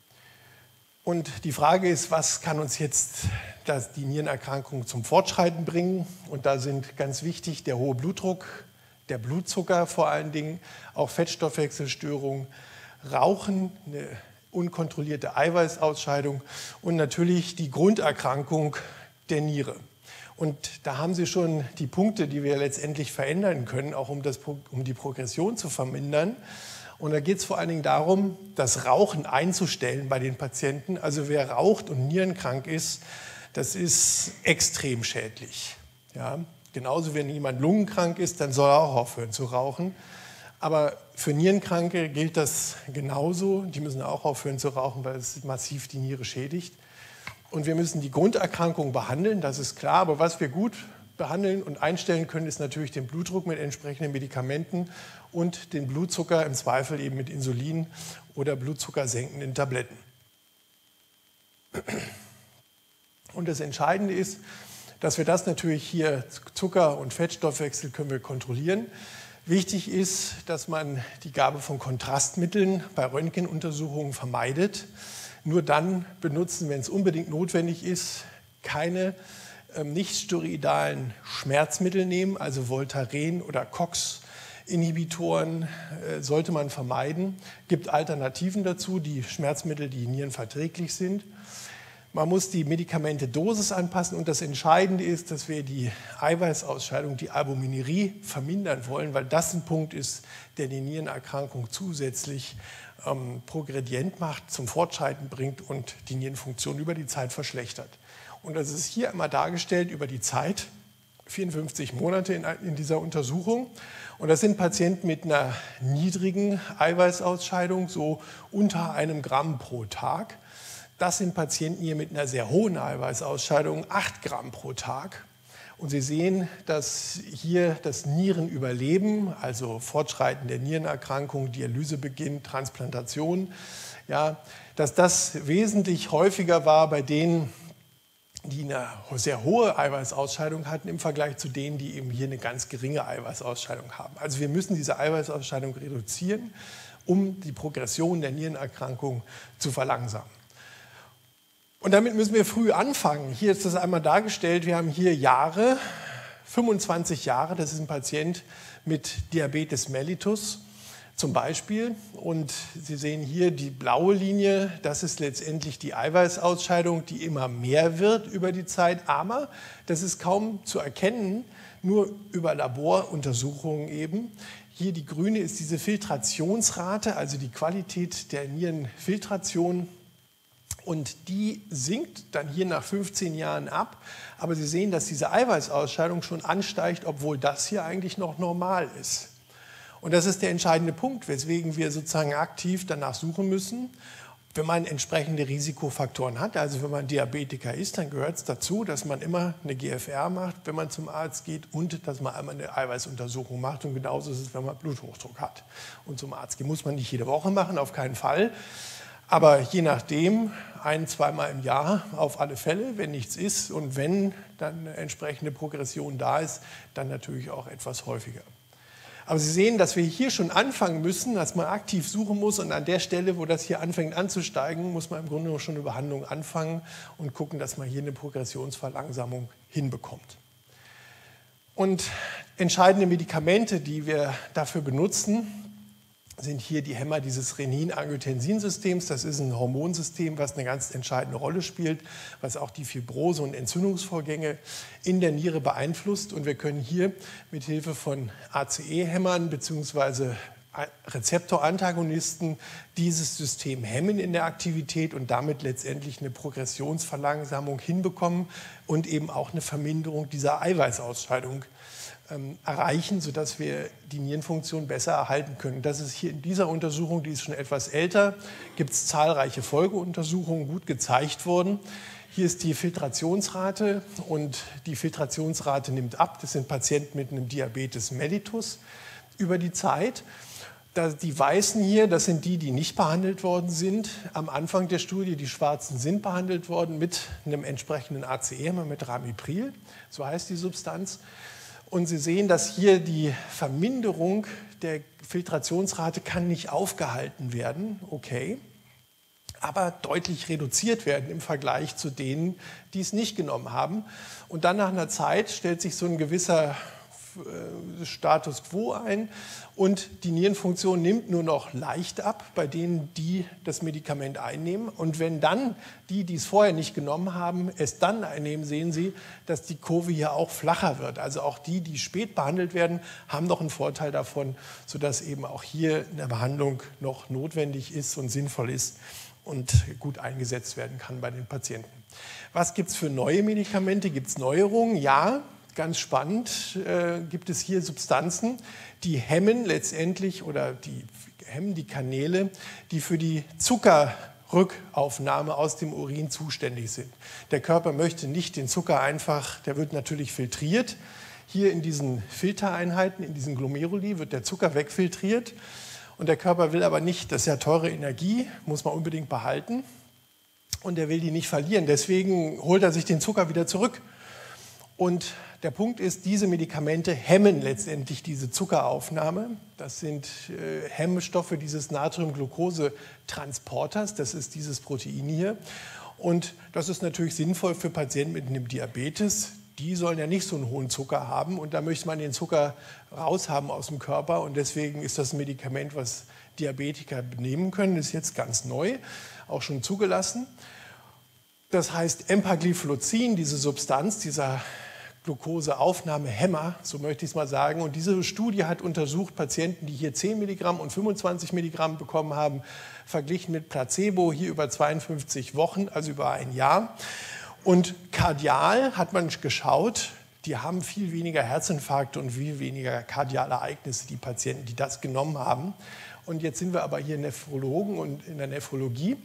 Und die Frage ist, was kann uns jetzt das, die Nierenerkrankung zum Fortschreiten bringen? Und da sind ganz wichtig der hohe Blutdruck, der Blutzucker vor allen Dingen, auch Fettstoffwechselstörungen, Rauchen, eine unkontrollierte Eiweißausscheidung und natürlich die Grunderkrankung der Niere. Und da haben Sie schon die Punkte, die wir letztendlich verändern können, auch um, das, um die Progression zu vermindern. Und da geht es vor allen Dingen darum, das Rauchen einzustellen bei den Patienten. Also wer raucht und nierenkrank ist, das ist extrem schädlich. Ja? Genauso, wenn jemand lungenkrank ist, dann soll er auch aufhören zu rauchen. Aber für Nierenkranke gilt das genauso. Die müssen auch aufhören zu rauchen, weil es massiv die Niere schädigt. Und wir müssen die Grunderkrankung behandeln, das ist klar. Aber was wir gut behandeln und einstellen können, ist natürlich den Blutdruck mit entsprechenden Medikamenten und den Blutzucker im Zweifel eben mit Insulin oder blutzuckersenkenden Tabletten. Und das Entscheidende ist, dass wir das natürlich hier, Zucker- und Fettstoffwechsel, können wir kontrollieren. Wichtig ist, dass man die Gabe von Kontrastmitteln bei Röntgenuntersuchungen vermeidet. Nur dann benutzen, wenn es unbedingt notwendig ist, keine ähm, nicht-steroidalen Schmerzmittel nehmen, also Voltaren oder COX-Inhibitoren äh, sollte man vermeiden. Es gibt Alternativen dazu, die Schmerzmittel, die nierenverträglich sind. Man muss die Medikamente-Dosis anpassen und das Entscheidende ist, dass wir die Eiweißausscheidung, die Albuminurie, vermindern wollen, weil das ein Punkt ist, der die Nierenerkrankung zusätzlich ähm, progredient macht, zum Fortschreiten bringt und die Nierenfunktion über die Zeit verschlechtert. Und das ist hier einmal dargestellt über die Zeit, vierundfünfzig Monate in, in dieser Untersuchung. Und das sind Patienten mit einer niedrigen Eiweißausscheidung, so unter einem Gramm pro Tag. Das sind Patienten hier mit einer sehr hohen Eiweißausscheidung, acht Gramm pro Tag. Und Sie sehen, dass hier das Nierenüberleben, also Fortschreiten der Nierenerkrankung, Dialysebeginn, Transplantation, ja, dass das wesentlich häufiger war bei denen, die eine sehr hohe Eiweißausscheidung hatten, im Vergleich zu denen, die eben hier eine ganz geringe Eiweißausscheidung haben. Also wir müssen diese Eiweißausscheidung reduzieren, um die Progression der Nierenerkrankung zu verlangsamen. Und damit müssen wir früh anfangen. Hier ist das einmal dargestellt. Wir haben hier Jahre, fünfundzwanzig Jahre. Das ist ein Patient mit Diabetes mellitus zum Beispiel. Und Sie sehen hier die blaue Linie. Das ist letztendlich die Eiweißausscheidung, die immer mehr wird über die Zeit. Aber das ist kaum zu erkennen, nur über Laboruntersuchungen eben. Hier die grüne ist diese Filtrationsrate, also die Qualität der Nierenfiltration. Und die sinkt dann hier nach fünfzehn Jahren ab. Aber Sie sehen, dass diese Eiweißausscheidung schon ansteigt, obwohl das hier eigentlich noch normal ist. Und das ist der entscheidende Punkt, weswegen wir sozusagen aktiv danach suchen müssen. Wenn man entsprechende Risikofaktoren hat, also wenn man Diabetiker ist, dann gehört es dazu, dass man immer eine G F R macht, wenn man zum Arzt geht, und dass man einmal eine Eiweißuntersuchung macht. Und genauso ist es, wenn man Bluthochdruck hat und zum Arzt geht. Muss man nicht jede Woche machen, auf keinen Fall. Aber je nachdem, ein-, zweimal im Jahr auf alle Fälle, wenn nichts ist und wenn dann eine entsprechende Progression da ist, dann natürlich auch etwas häufiger. Aber Sie sehen, dass wir hier schon anfangen müssen, dass man aktiv suchen muss, und an der Stelle, wo das hier anfängt anzusteigen, muss man im Grunde noch schon eine Behandlung anfangen und gucken, dass man hier eine Progressionsverlangsamung hinbekommt. Und entscheidende Medikamente, die wir dafür benutzen, sind hier die Hämmer dieses Renin-Angiotensin-Systems. Das ist ein Hormonsystem, was eine ganz entscheidende Rolle spielt, was auch die Fibrose- und Entzündungsvorgänge in der Niere beeinflusst. Und wir können hier mit Hilfe von A C E-Hämmern bzw. Rezeptorantagonisten dieses System hemmen in der Aktivität und damit letztendlich eine Progressionsverlangsamung hinbekommen und eben auch eine Verminderung dieser Eiweißausscheidung ähm, erreichen, sodass wir die Nierenfunktion besser erhalten können. Das ist hier in dieser Untersuchung, die ist schon etwas älter, gibt es zahlreiche Folgeuntersuchungen, gut gezeigt worden. Hier ist die Filtrationsrate und die Filtrationsrate nimmt ab. Das sind Patienten mit einem Diabetes mellitus über die Zeit. Die Weißen hier, das sind die, die nicht behandelt worden sind. Am Anfang der Studie, die Schwarzen sind behandelt worden mit einem entsprechenden A C E-Hämmer, mit Ramipril, so heißt die Substanz. Und Sie sehen, dass hier die Verminderung der Filtrationsrate kann nicht aufgehalten werden, okay, aber deutlich reduziert werden im Vergleich zu denen, die es nicht genommen haben. Und dann nach einer Zeit stellt sich so ein gewisser Status quo ein und die Nierenfunktion nimmt nur noch leicht ab bei denen, die das Medikament einnehmen. Und wenn dann die, die es vorher nicht genommen haben, es dann einnehmen, sehen Sie, dass die Kurve hier auch flacher wird. Also auch die, die spät behandelt werden, haben noch einen Vorteil davon, sodass eben auch hier eine Behandlung noch notwendig ist und sinnvoll ist und gut eingesetzt werden kann bei den Patienten. Was gibt es für neue Medikamente? Gibt es Neuerungen? Ja. Ganz spannend, äh, gibt es hier Substanzen, die hemmen letztendlich oder die hemmen die Kanäle, die für die Zuckerrückaufnahme aus dem Urin zuständig sind. Der Körper möchte nicht den Zucker einfach, der wird natürlich filtriert. Hier in diesen Filtereinheiten, in diesen Glomeruli wird der Zucker wegfiltriert und der Körper will aber nicht, das ist ja teure Energie, muss man unbedingt behalten und er will die nicht verlieren. Deswegen holt er sich den Zucker wieder zurück. Und der Punkt ist, diese Medikamente hemmen letztendlich diese Zuckeraufnahme. Das sind äh, Hemmstoffe dieses Natrium-Glucose-Transporters. Das ist dieses Protein hier. Und das ist natürlich sinnvoll für Patienten mit einem Diabetes. Die sollen ja nicht so einen hohen Zucker haben. Und da möchte man den Zucker raushaben aus dem Körper. Und deswegen ist das ein Medikament, was Diabetiker nehmen können. Das ist jetzt ganz neu, auch schon zugelassen. Das heißt, Empagliflozin, diese Substanz, dieser Glukoseaufnahmehemmer, so möchte ich es mal sagen. Und diese Studie hat untersucht Patienten, die hier zehn Milligramm und fünfundzwanzig Milligramm bekommen haben, verglichen mit Placebo, hier über zweiundfünfzig Wochen, also über ein Jahr. Und kardial hat man geschaut, die haben viel weniger Herzinfarkte und viel weniger Kardialereignisse, die Patienten, die das genommen haben. Und jetzt sind wir aber hier Nephrologen und in der Nephrologie.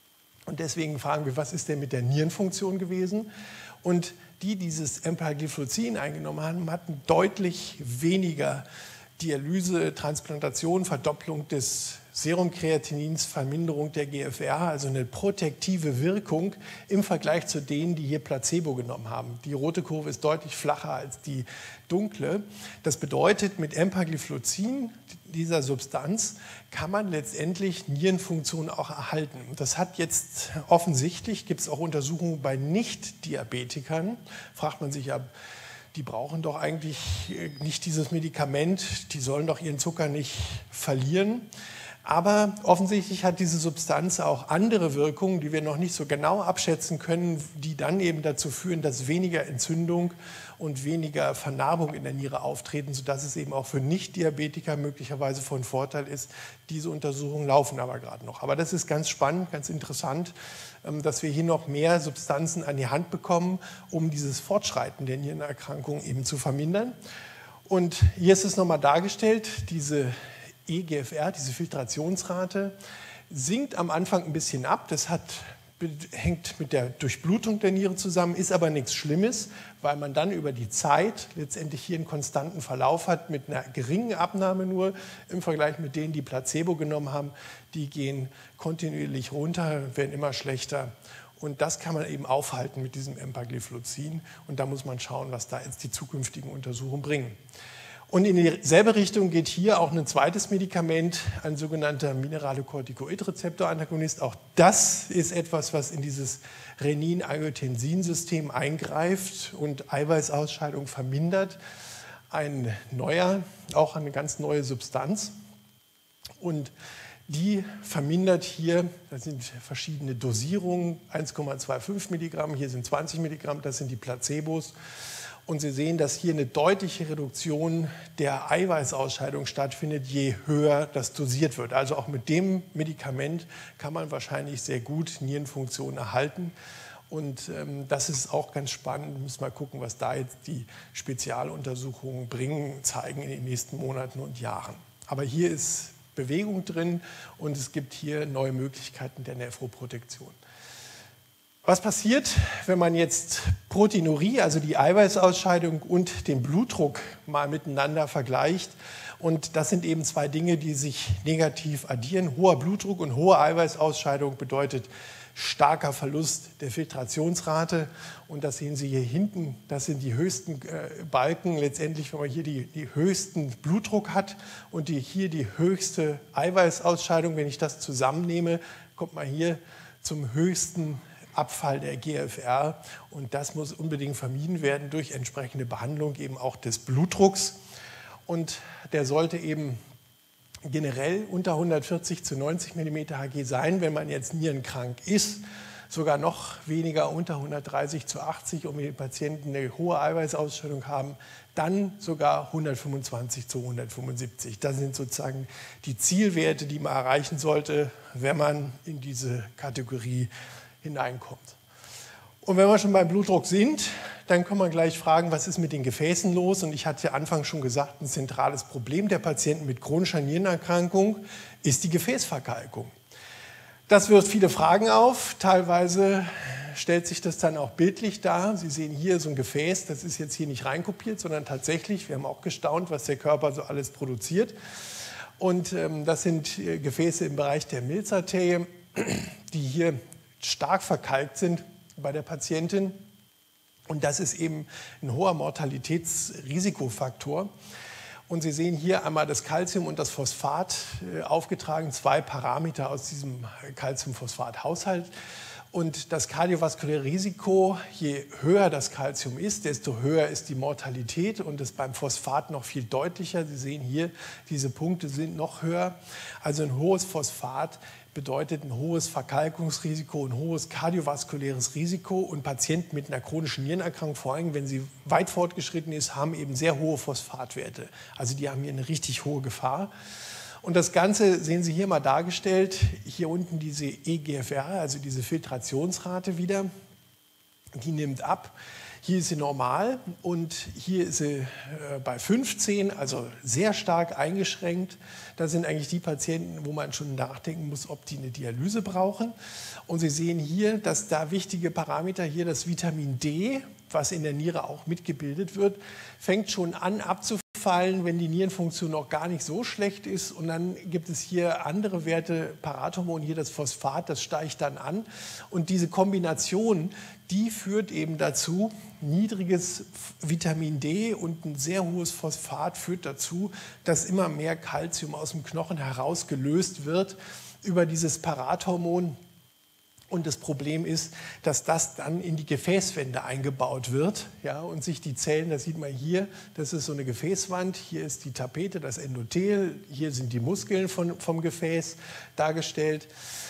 Und deswegen fragen wir, was ist denn mit der Nierenfunktion gewesen? Und die dieses Empagliflozin eingenommen haben, hatten deutlich weniger Dialyse, Transplantation, Verdopplung des Serumkreatinins, Verminderung der G F R, also eine protektive Wirkung im Vergleich zu denen, die hier Placebo genommen haben. Die rote Kurve ist deutlich flacher als die dunkle. Das bedeutet, mit Empagliflozin, dieser Substanz, kann man letztendlich Nierenfunktion auch erhalten. Das hat jetzt offensichtlich, gibt es auch Untersuchungen bei Nicht-Diabetikern, fragt man sich ja, die brauchen doch eigentlich nicht dieses Medikament, die sollen doch ihren Zucker nicht verlieren. Aber offensichtlich hat diese Substanz auch andere Wirkungen, die wir noch nicht so genau abschätzen können, die dann eben dazu führen, dass weniger Entzündung und weniger Vernarbung in der Niere auftreten, sodass es eben auch für Nicht-Diabetiker möglicherweise von Vorteil ist. Diese Untersuchungen laufen aber gerade noch. Aber das ist ganz spannend, ganz interessant, dass wir hier noch mehr Substanzen an die Hand bekommen, um dieses Fortschreiten der Nierenerkrankung eben zu vermindern. Und hier ist es nochmal dargestellt, diese E G F R, diese Filtrationsrate, sinkt am Anfang ein bisschen ab. Das hat, hängt mit der Durchblutung der Niere zusammen, ist aber nichts Schlimmes, weil man dann über die Zeit letztendlich hier einen konstanten Verlauf hat mit einer geringen Abnahme nur im Vergleich mit denen, die Placebo genommen haben. Die gehen kontinuierlich runter, werden immer schlechter. Und das kann man eben aufhalten mit diesem Empagliflozin. Und da muss man schauen, was da jetzt die zukünftigen Untersuchungen bringen. Und in dieselbe Richtung geht hier auch ein zweites Medikament, ein sogenannter Mineralokortikoid-Rezeptor-Antagonist. Auch das ist etwas, was in dieses Renin-Angiotensin-System eingreift und Eiweißausscheidung vermindert. Ein neuer, auch eine ganz neue Substanz. Und die vermindert hier, das sind verschiedene Dosierungen, eins Komma fünfundzwanzig Milligramm, hier sind zwanzig Milligramm, das sind die Placebos. Und Sie sehen, dass hier eine deutliche Reduktion der Eiweißausscheidung stattfindet, je höher das dosiert wird. Also auch mit dem Medikament kann man wahrscheinlich sehr gut Nierenfunktion erhalten. Und ähm, das ist auch ganz spannend. Wir müssen mal gucken, was da jetzt die Spezialuntersuchungen bringen, zeigen in den nächsten Monaten und Jahren. Aber hier ist Bewegung drin und es gibt hier neue Möglichkeiten der Nephroprotektion. Was passiert, wenn man jetzt Proteinurie, also die Eiweißausscheidung und den Blutdruck mal miteinander vergleicht? Und das sind eben zwei Dinge, die sich negativ addieren. Hoher Blutdruck und hohe Eiweißausscheidung bedeutet starker Verlust der Filtrationsrate. Und das sehen Sie hier hinten, das sind die höchsten Balken. Letztendlich, wenn man hier die, die höchsten Blutdruck hat und die, hier die höchste Eiweißausscheidung, wenn ich das zusammennehme, kommt man hier zum höchsten Abfall der G F R. Und das muss unbedingt vermieden werden durch entsprechende Behandlung eben auch des Blutdrucks. Und der sollte eben generell unter hundertvierzig zu neunzig Millimeter Hg sein, wenn man jetzt nierenkrank ist. Sogar noch weniger unter hundertdreißig zu achtzig, um die Patienten eine hohe Eiweißausscheidung haben, dann sogar hundertfünfundzwanzig zu hundertfünfundsiebzig. Das sind sozusagen die Zielwerte, die man erreichen sollte, wenn man in diese Kategorie hineinkommt. Und wenn wir schon beim Blutdruck sind, dann kann man gleich fragen, was ist mit den Gefäßen los? Und ich hatte ja anfangs schon gesagt, ein zentrales Problem der Patienten mit chronischer Nierenerkrankung ist die Gefäßverkalkung. Das wirft viele Fragen auf. Teilweise stellt sich das dann auch bildlich dar. Sie sehen hier so ein Gefäß, das ist jetzt hier nicht reinkopiert, sondern tatsächlich, wir haben auch gestaunt, was der Körper so alles produziert. Und ähm, das sind äh, Gefäße im Bereich der Milzarterie, die hier stark verkalkt sind bei der Patientin. Und das ist eben ein hoher Mortalitätsrisikofaktor. Und Sie sehen hier einmal das Calcium und das Phosphat äh, aufgetragen, zwei Parameter aus diesem Calcium-Phosphat-Haushalt. Und das kardiovaskuläre Risiko, je höher das Calcium ist, desto höher ist die Mortalität und das beim Phosphat noch viel deutlicher. Sie sehen hier, diese Punkte sind noch höher. Also ein hohes Phosphat bedeutet ein hohes Verkalkungsrisiko, ein hohes kardiovaskuläres Risiko. Und Patienten mit einer chronischen Nierenerkrankung, vor allem wenn sie weit fortgeschritten ist, haben eben sehr hohe Phosphatwerte. Also die haben hier eine richtig hohe Gefahr. Und das Ganze sehen Sie hier mal dargestellt. Hier unten diese E G F R, also diese Filtrationsrate wieder. Die nimmt ab. Hier ist sie normal und hier ist sie bei fünfzehn, also sehr stark eingeschränkt. Das sind eigentlich die Patienten, wo man schon nachdenken muss, ob die eine Dialyse brauchen. Und Sie sehen hier, dass da wichtige Parameter, hier das Vitamin D, was in der Niere auch mitgebildet wird, fängt schon an abzufallen, wenn die Nierenfunktion noch gar nicht so schlecht ist. Und dann gibt es hier andere Werte, Parathormon, hier das Phosphat, das steigt dann an. Und diese Kombination, die führt eben dazu, niedriges Vitamin D und ein sehr hohes Phosphat führt dazu, dass immer mehr Calcium aus dem Knochen herausgelöst wird über dieses Parathormon. Und das Problem ist, dass das dann in die Gefäßwände eingebaut wird. Ja, und sich die Zellen, das sieht man hier, das ist so eine Gefäßwand, hier ist die Tapete, das Endothel, hier sind die Muskeln von, vom Gefäß dargestellt.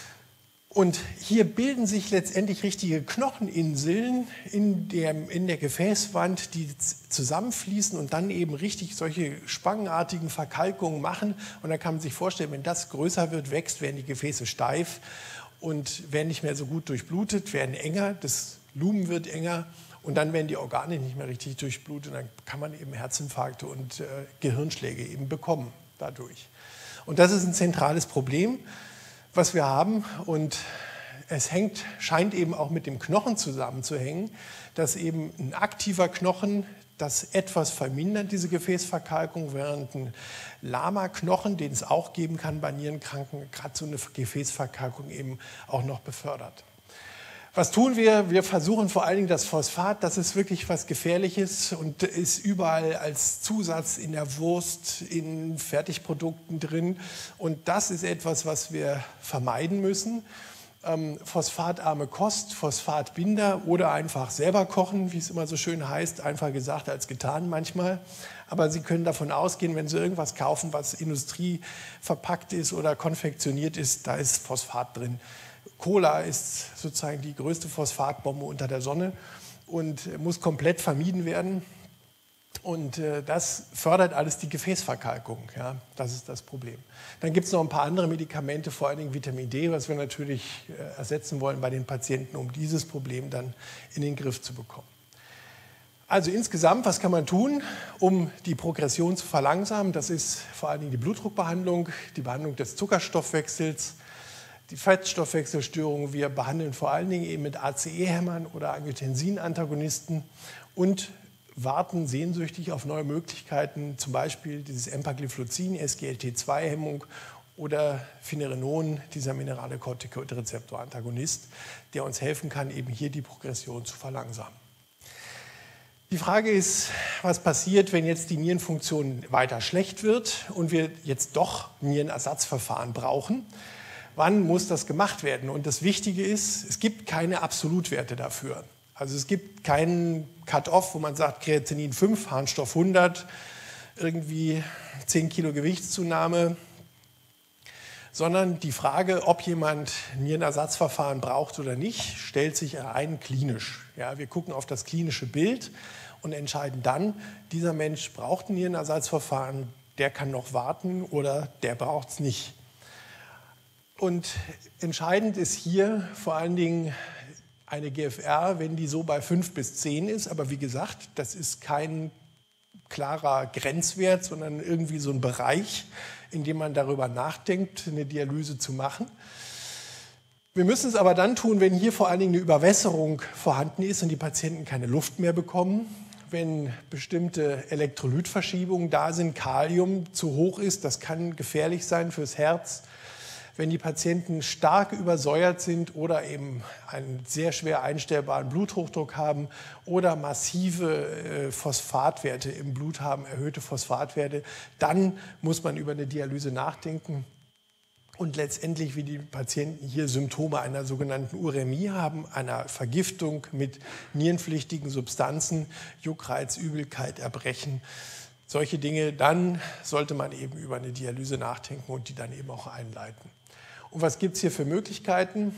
Und hier bilden sich letztendlich richtige Knocheninseln in der, in der Gefäßwand, die zusammenfließen und dann eben richtig solche spangenartigen Verkalkungen machen. Und dann kann man sich vorstellen, wenn das größer wird, wächst, werden die Gefäße steif und werden nicht mehr so gut durchblutet, werden enger, das Lumen wird enger und dann werden die Organe nicht mehr richtig durchblutet. Und dann kann man eben Herzinfarkte und äh, Gehirnschläge eben bekommen dadurch. Und das ist ein zentrales Problem, was wir haben, und es hängt, scheint eben auch mit dem Knochen zusammenzuhängen, dass eben ein aktiver Knochen das etwas vermindert, diese Gefäßverkalkung, während ein lahmer Knochen, den es auch geben kann bei Nierenkranken, gerade so eine Gefäßverkalkung eben auch noch befördert. Was tun wir? Wir versuchen vor allen Dingen das Phosphat, das ist wirklich was Gefährliches und ist überall als Zusatz in der Wurst, in Fertigprodukten drin. Und das ist etwas, was wir vermeiden müssen. Ähm, phosphatarme Kost, Phosphatbinder oder einfach selber kochen, wie es immer so schön heißt, einfach gesagt als getan manchmal. Aber Sie können davon ausgehen, wenn Sie irgendwas kaufen, was industrieverpackt ist oder konfektioniert ist, da ist Phosphat drin. Cola ist sozusagen die größte Phosphatbombe unter der Sonne und muss komplett vermieden werden. Und äh, das fördert alles die Gefäßverkalkung. Ja? Das ist das Problem. Dann gibt es noch ein paar andere Medikamente, vor allen Dingen Vitamin D, was wir natürlich äh, ersetzen wollen bei den Patienten, um dieses Problem dann in den Griff zu bekommen. Also insgesamt, was kann man tun, um die Progression zu verlangsamen? Das ist vor allen Dingen die Blutdruckbehandlung, die Behandlung des Zuckerstoffwechsels, die Fettstoffwechselstörungen. Wir behandeln vor allen Dingen eben mit A C E-Hämmern oder Angiotensin-Antagonisten und warten sehnsüchtig auf neue Möglichkeiten, zum Beispiel dieses Empagliflozin, S G L T zwei Hemmung oder Finerenon, dieser Mineralokortikoidrezeptor-Antagonist, der uns helfen kann, eben hier die Progression zu verlangsamen. Die Frage ist, was passiert, wenn jetzt die Nierenfunktion weiter schlecht wird und wir jetzt doch Nierenersatzverfahren brauchen? wann muss das gemacht werden? Und das Wichtige ist, es gibt keine Absolutwerte dafür. Also es gibt keinen Cut-off, wo man sagt, Kreatinin fünf, Harnstoff hundert, irgendwie zehn Kilo Gewichtszunahme, sondern die Frage, ob jemand Nierenersatzverfahren braucht oder nicht, stellt sich ein klinisch. Ja, wir gucken auf das klinische Bild und entscheiden dann, dieser Mensch braucht ein Nierenersatzverfahren, der kann noch warten oder der braucht es nicht. Und entscheidend ist hier vor allen Dingen eine G F R, wenn die so bei fünf bis zehn ist. Aber wie gesagt, das ist kein klarer Grenzwert, sondern irgendwie so ein Bereich, in dem man darüber nachdenkt, eine Dialyse zu machen. Wir müssen es aber dann tun, wenn hier vor allen Dingen eine Überwässerung vorhanden ist und die Patienten keine Luft mehr bekommen, wenn bestimmte Elektrolytverschiebungen da sind, Kalium zu hoch ist, das kann gefährlich sein fürs Herz. Wenn die Patienten stark übersäuert sind oder eben einen sehr schwer einstellbaren Bluthochdruck haben oder massive Phosphatwerte im Blut haben, erhöhte Phosphatwerte, dann muss man über eine Dialyse nachdenken. Und letztendlich, wie die Patienten hier Symptome einer sogenannten Urämie haben, einer Vergiftung mit nierenpflichtigen Substanzen, Juckreiz, Übelkeit, Erbrechen, solche Dinge, dann sollte man eben über eine Dialyse nachdenken und die dann eben auch einleiten. Und was gibt es hier für Möglichkeiten?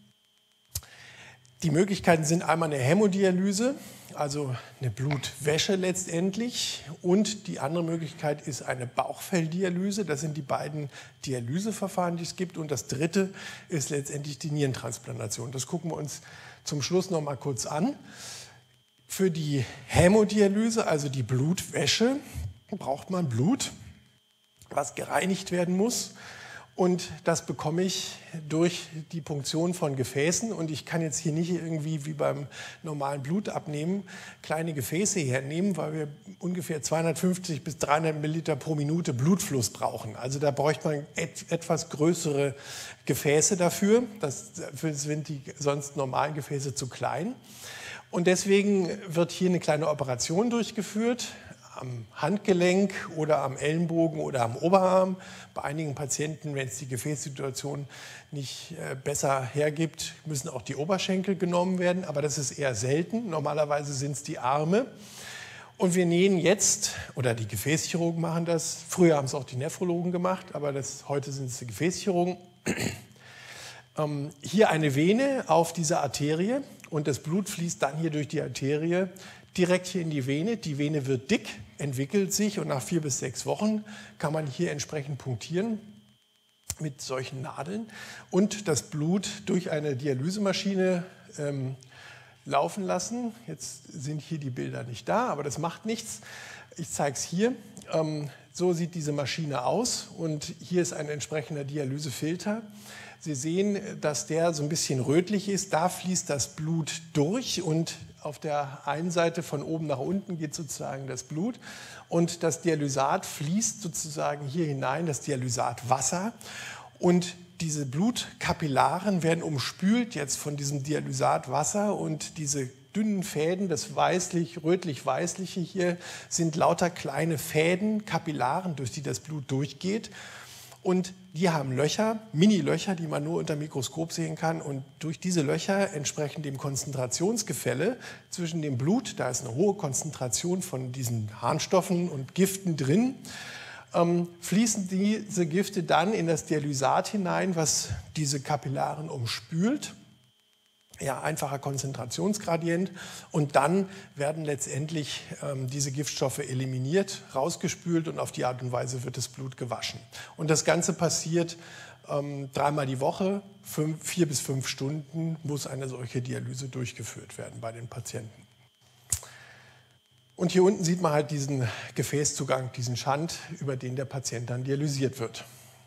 Die Möglichkeiten sind einmal eine Hämodialyse, also eine Blutwäsche letztendlich. Und die andere Möglichkeit ist eine Bauchfelldialyse. Das sind die beiden Dialyseverfahren, die es gibt. Und das dritte ist letztendlich die Nierentransplantation. Das gucken wir uns zum Schluss noch mal kurz an. Für die Hämodialyse, also die Blutwäsche, braucht man Blut, was gereinigt werden muss. Und das bekomme ich durch die Punktion von Gefäßen. Und ich kann jetzt hier nicht irgendwie wie beim normalen Blutabnehmen kleine Gefäße hernehmen, weil wir ungefähr zweihundertfünfzig bis dreihundert Milliliter pro Minute Blutfluss brauchen. Also da bräuchte man et etwas größere Gefäße dafür. Das, dafür sind die sonst normalen Gefäße zu klein. Und deswegen wird hier eine kleine Operation durchgeführt. Am Handgelenk oder am Ellenbogen oder am Oberarm. Bei einigen Patienten, wenn es die Gefäßsituation nicht besser hergibt, müssen auch die Oberschenkel genommen werden. Aber das ist eher selten. Normalerweise sind es die Arme. Und wir nähen jetzt, oder die Gefäßchirurgen machen das, früher haben es auch die Nephrologen gemacht, aber das, heute sind es die Gefäßchirurgen, ähm, hier eine Vene auf diese Arterie und das Blut fließt dann hier durch die Arterie direkt hier in die Vene. Die Vene wird dick, entwickelt sich und nach vier bis sechs Wochen kann man hier entsprechend punktieren mit solchen Nadeln und das Blut durch eine Dialysemaschine ähm, laufen lassen. Jetzt sind hier die Bilder nicht da, aber das macht nichts. Ich zeige es hier. Ähm, so sieht diese Maschine aus und hier ist ein entsprechender Dialysefilter. Sie sehen, dass der so ein bisschen rötlich ist. Da fließt das Blut durch und auf der einen Seite von oben nach unten geht sozusagen das Blut und das Dialysat fließt sozusagen hier hinein, das Dialysatwasser. Und diese Blutkapillaren werden umspült jetzt von diesem Dialysatwasser und diese dünnen Fäden, das weißlich, rötlich-weißliche hier, sind lauter kleine Fäden, Kapillaren, durch die das Blut durchgeht. Und die haben Löcher, Mini-Löcher, die man nur unter dem Mikroskop sehen kann. Und durch diese Löcher, entsprechend dem Konzentrationsgefälle zwischen dem Blut, da ist eine hohe Konzentration von diesen Harnstoffen und Giften drin, ähm, fließen diese Gifte dann in das Dialysat hinein, was diese Kapillaren umspült. Ja, einfacher Konzentrationsgradient und dann werden letztendlich ähm, diese Giftstoffe eliminiert, rausgespült und auf die Art und Weise wird das Blut gewaschen. Und das Ganze passiert ähm, dreimal die Woche, fünf, vier bis fünf Stunden muss eine solche Dialyse durchgeführt werden bei den Patienten. Und hier unten sieht man halt diesen Gefäßzugang, diesen Schand, über den der Patient dann dialysiert wird.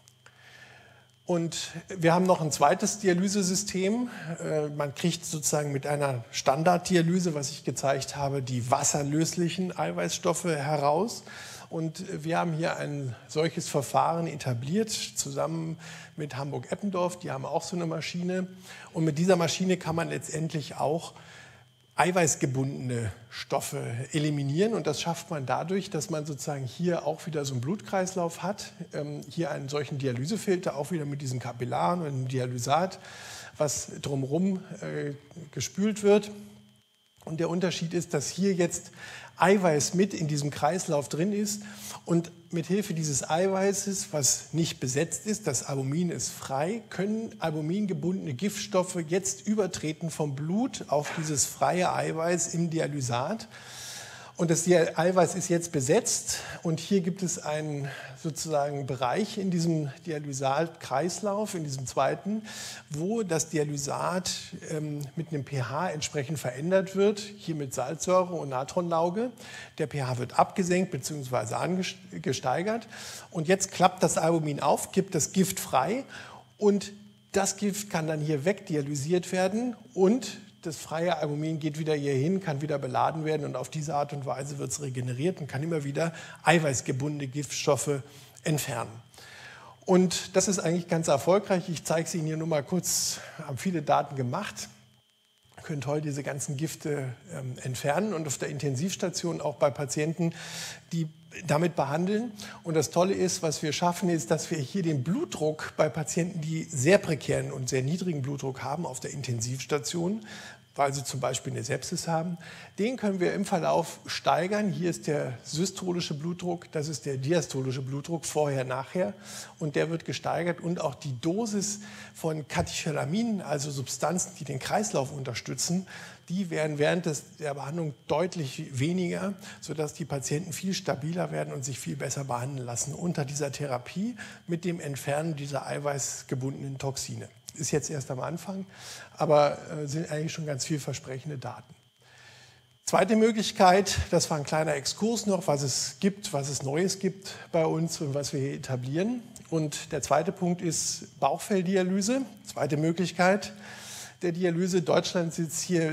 Und wir haben noch ein zweites Dialysesystem. Man kriegt sozusagen mit einer Standarddialyse, was ich gezeigt habe, die wasserlöslichen Eiweißstoffe heraus. Und wir haben hier ein solches Verfahren etabliert, zusammen mit Hamburg-Eppendorf. Die haben auch so eine Maschine. Und mit dieser Maschine kann man letztendlich auch eiweißgebundene Stoffe eliminieren. Und das schafft man dadurch, dass man sozusagen hier auch wieder so einen Blutkreislauf hat. Ähm, hier einen solchen Dialysefilter, auch wieder mit diesem Kapillaren und einem Dialysat, was drumherum äh, gespült wird. Und der Unterschied ist, dass hier jetzt Eiweiß mit in diesem Kreislauf drin ist. Und mit Hilfe dieses Eiweißes, was nicht besetzt ist, das Albumin ist frei, können albumingebundene Giftstoffe jetzt übertreten vom Blut auf dieses freie Eiweiß im Dialysat. Und das Eiweiß ist jetzt besetzt und hier gibt es einen sozusagen Bereich in diesem Dialysatkreislauf, in diesem zweiten, wo das Dialysat ähm, mit einem pH entsprechend verändert wird, hier mit Salzsäure und Natronlauge. Der pH wird abgesenkt bzw. angesteigert und jetzt klappt das Albumin auf, gibt das Gift frei und das Gift kann dann hier wegdialysiert werden und das freie Albumin geht wieder hier hin, kann wieder beladen werden und auf diese Art und Weise wird es regeneriert und kann immer wieder eiweißgebundene Giftstoffe entfernen. Und das ist eigentlich ganz erfolgreich. Ich zeige es Ihnen hier nur mal kurz, haben viele Daten gemacht. Ihr könnt heute diese ganzen Gifte ähm, entfernen und auf der Intensivstation auch bei Patienten, die damit behandeln. Und das Tolle ist, was wir schaffen, ist, dass wir hier den Blutdruck bei Patienten, die sehr prekären und sehr niedrigen Blutdruck haben auf der Intensivstation, weil sie zum Beispiel eine Sepsis haben, den können wir im Verlauf steigern. Hier ist der systolische Blutdruck, das ist der diastolische Blutdruck, vorher, nachher. Und der wird gesteigert und auch die Dosis von Katecholaminen, also Substanzen, die den Kreislauf unterstützen, die werden während des, der Behandlung deutlich weniger, sodass die Patienten viel stabiler werden und sich viel besser behandeln lassen unter dieser Therapie mit dem Entfernen dieser eiweißgebundenen Toxine. Ist jetzt erst am Anfang, aber äh, sind eigentlich schon ganz vielversprechende Daten. Zweite Möglichkeit, das war ein kleiner Exkurs noch, was es gibt, was es Neues gibt bei uns und was wir hier etablieren. Und der zweite Punkt ist Bauchfelldialyse, zweite Möglichkeit der Dialyse. Deutschland sitzt hier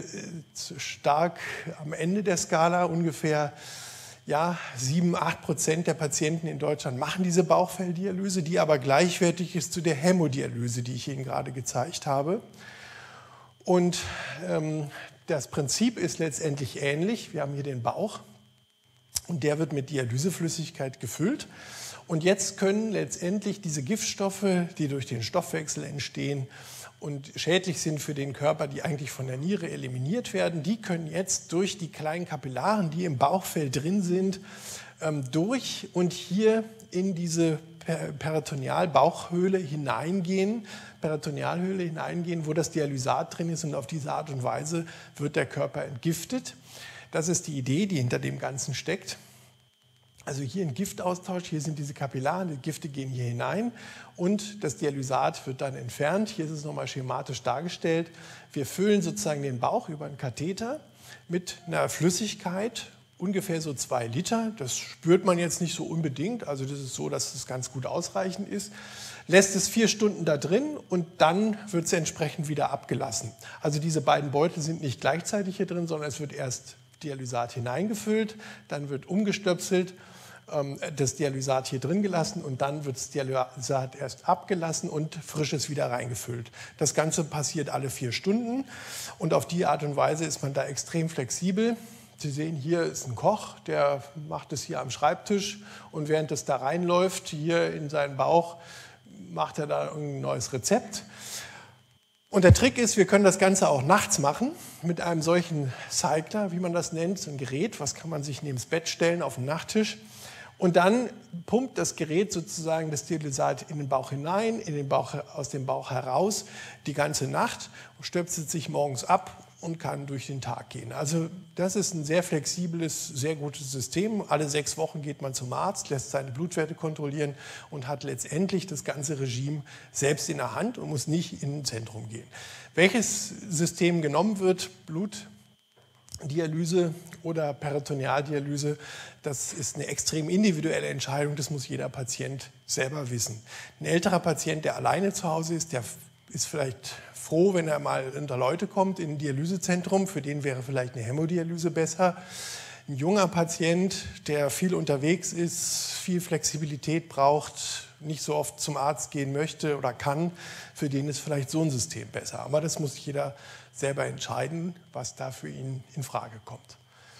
stark am Ende der Skala. Ungefähr ja, sieben, acht Prozent der Patienten in Deutschland machen diese Bauchfelldialyse, die aber gleichwertig ist zu der Hämodialyse, die ich Ihnen gerade gezeigt habe. Und ähm, das Prinzip ist letztendlich ähnlich. Wir haben hier den Bauch und der wird mit Dialyseflüssigkeit gefüllt. Und jetzt können letztendlich diese Giftstoffe, die durch den Stoffwechsel entstehen, und schädlich sind für den Körper, die eigentlich von der Niere eliminiert werden, die können jetzt durch die kleinen Kapillaren, die im Bauchfell drin sind, durch und hier in diese Peritoneal-Bauchhöhle hineingehen, Peritonealhöhle hineingehen, wo das Dialysat drin ist und auf diese Art und Weise wird der Körper entgiftet. Das ist die Idee, die hinter dem Ganzen steckt. Also hier ein Giftaustausch, hier sind diese Kapillaren, die Gifte gehen hier hinein und das Dialysat wird dann entfernt. Hier ist es nochmal schematisch dargestellt. Wir füllen sozusagen den Bauch über einen Katheter mit einer Flüssigkeit, ungefähr so zwei Liter. Das spürt man jetzt nicht so unbedingt, also das ist so, dass es ganz gut ausreichend ist. Lässt es vier Stunden da drin und dann wird es entsprechend wieder abgelassen. Also diese beiden Beutel sind nicht gleichzeitig hier drin, sondern es wird erst Dialysat hineingefüllt, dann wird umgestöpselt, das Dialysat hier drin gelassen und dann wird das Dialysat erst abgelassen und frisches wieder reingefüllt. Das Ganze passiert alle vier Stunden und auf die Art und Weise ist man da extrem flexibel. Sie sehen, hier ist ein Koch, der macht es hier am Schreibtisch und während es da reinläuft, hier in seinen Bauch, macht er da ein neues Rezept. Und der Trick ist, wir können das Ganze auch nachts machen mit einem solchen Cycler, wie man das nennt, so ein Gerät, was kann man sich neben das Bett stellen auf den Nachttisch. Und dann pumpt das Gerät sozusagen das Dialysat in den Bauch hinein, in den Bauch, aus dem Bauch heraus die ganze Nacht, stöpselt sich morgens ab und kann durch den Tag gehen. Also das ist ein sehr flexibles, sehr gutes System. Alle sechs Wochen geht man zum Arzt, lässt seine Blutwerte kontrollieren und hat letztendlich das ganze Regime selbst in der Hand und muss nicht in ein Zentrum gehen. Welches System genommen wird, Blutdialyse oder Peritonealdialyse, das ist eine extrem individuelle Entscheidung, das muss jeder Patient selber wissen. Ein älterer Patient, der alleine zu Hause ist, der ist vielleicht froh, wenn er mal unter Leute kommt in ein Dialysezentrum, für den wäre vielleicht eine Hämodialyse besser. Ein junger Patient, der viel unterwegs ist, viel Flexibilität braucht, nicht so oft zum Arzt gehen möchte oder kann, für den ist vielleicht so ein System besser. Aber das muss jeder selber entscheiden, was da für ihn in Frage kommt.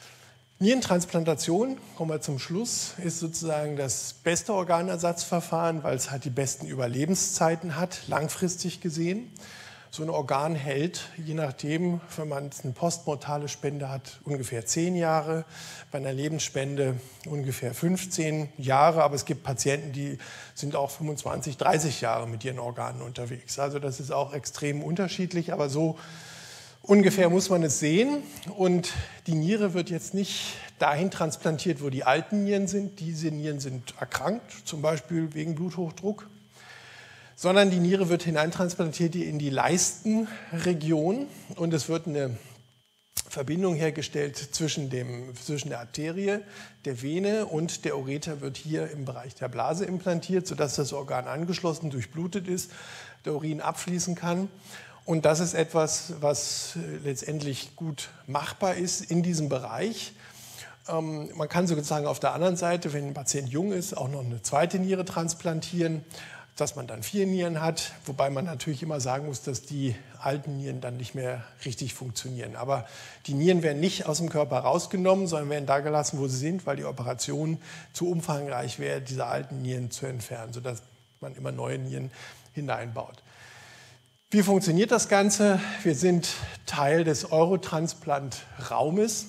Nierentransplantation, kommen wir zum Schluss, ist sozusagen das beste Organersatzverfahren, weil es halt die besten Überlebenszeiten hat, langfristig gesehen. So ein Organ hält, je nachdem, wenn man eine postmortale Spende hat, ungefähr zehn Jahre, bei einer Lebensspende ungefähr fünfzehn Jahre, aber es gibt Patienten, die sind auch fünfundzwanzig, dreißig Jahre mit ihren Organen unterwegs. Also das ist auch extrem unterschiedlich, aber so ungefähr muss man es sehen. Und die Niere wird jetzt nicht dahin transplantiert, wo die alten Nieren sind. Diese Nieren sind erkrankt, zum Beispiel wegen Bluthochdruck. Sondern die Niere wird hineintransplantiert in die Leistenregion und es wird eine Verbindung hergestellt zwischen, dem, zwischen der Arterie, der Vene und der Ureter wird hier im Bereich der Blase implantiert, sodass das Organ angeschlossen, durchblutet ist, der Urin abfließen kann. Und das ist etwas, was letztendlich gut machbar ist in diesem Bereich. Ähm, man kann sozusagen auf der anderen Seite, wenn ein Patient jung ist, auch noch eine zweite Niere transplantieren, dass man dann vier Nieren hat, wobei man natürlich immer sagen muss, dass die alten Nieren dann nicht mehr richtig funktionieren. Aber die Nieren werden nicht aus dem Körper rausgenommen, sondern werden da gelassen, wo sie sind, weil die Operation zu umfangreich wäre, diese alten Nieren zu entfernen, sodass man immer neue Nieren hineinbaut. Wie funktioniert das Ganze? Wir sind Teil des Eurotransplant-Raumes.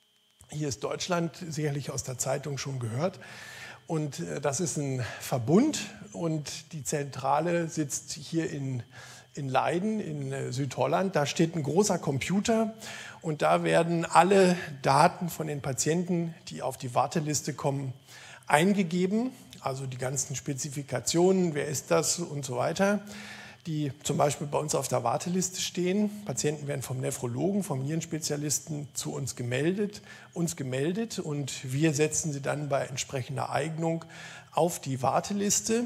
Hier ist Deutschland, sicherlich aus der Zeitung schon gehört. Und das ist ein Verbund und die Zentrale sitzt hier in, in Leiden, in Südholland. Da steht ein großer Computer und da werden alle Daten von den Patienten, die auf die Warteliste kommen, eingegeben. Also die ganzen Spezifikationen, wer ist das und so weiter, die zum Beispiel bei uns auf der Warteliste stehen. Patienten werden vom Nephrologen, vom Nierenspezialisten zu uns gemeldet, uns gemeldet und wir setzen sie dann bei entsprechender Eignung auf die Warteliste.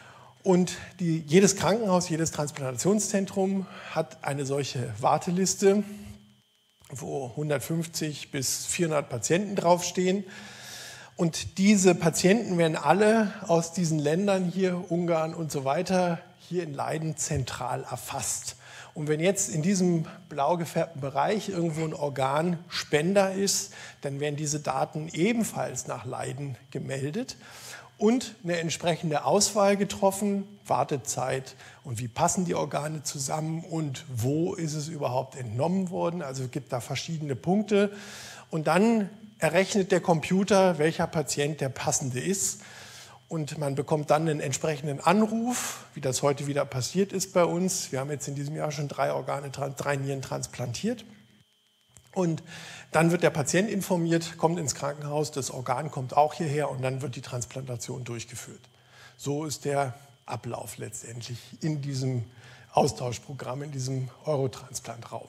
Und die, jedes Krankenhaus, jedes Transplantationszentrum hat eine solche Warteliste, wo hundertfünfzig bis vierhundert Patienten draufstehen. Und diese Patienten werden alle aus diesen Ländern hier, Ungarn und so weiter, hier in Leiden zentral erfasst. Und wenn jetzt in diesem blau gefärbten Bereich irgendwo ein Organspender ist, dann werden diese Daten ebenfalls nach Leiden gemeldet und eine entsprechende Auswahl getroffen, Wartezeit und wie passen die Organe zusammen und wo ist es überhaupt entnommen worden. Also es gibt da verschiedene Punkte und dann errechnet der Computer, welcher Patient der passende ist. Und man bekommt dann einen entsprechenden Anruf, wie das heute wieder passiert ist bei uns. Wir haben jetzt in diesem Jahr schon drei Organe, drei Nieren transplantiert. Und dann wird der Patient informiert, kommt ins Krankenhaus, das Organ kommt auch hierher und dann wird die Transplantation durchgeführt. So ist der Ablauf letztendlich in diesem Austauschprogramm, in diesem Eurotransplant-Raum.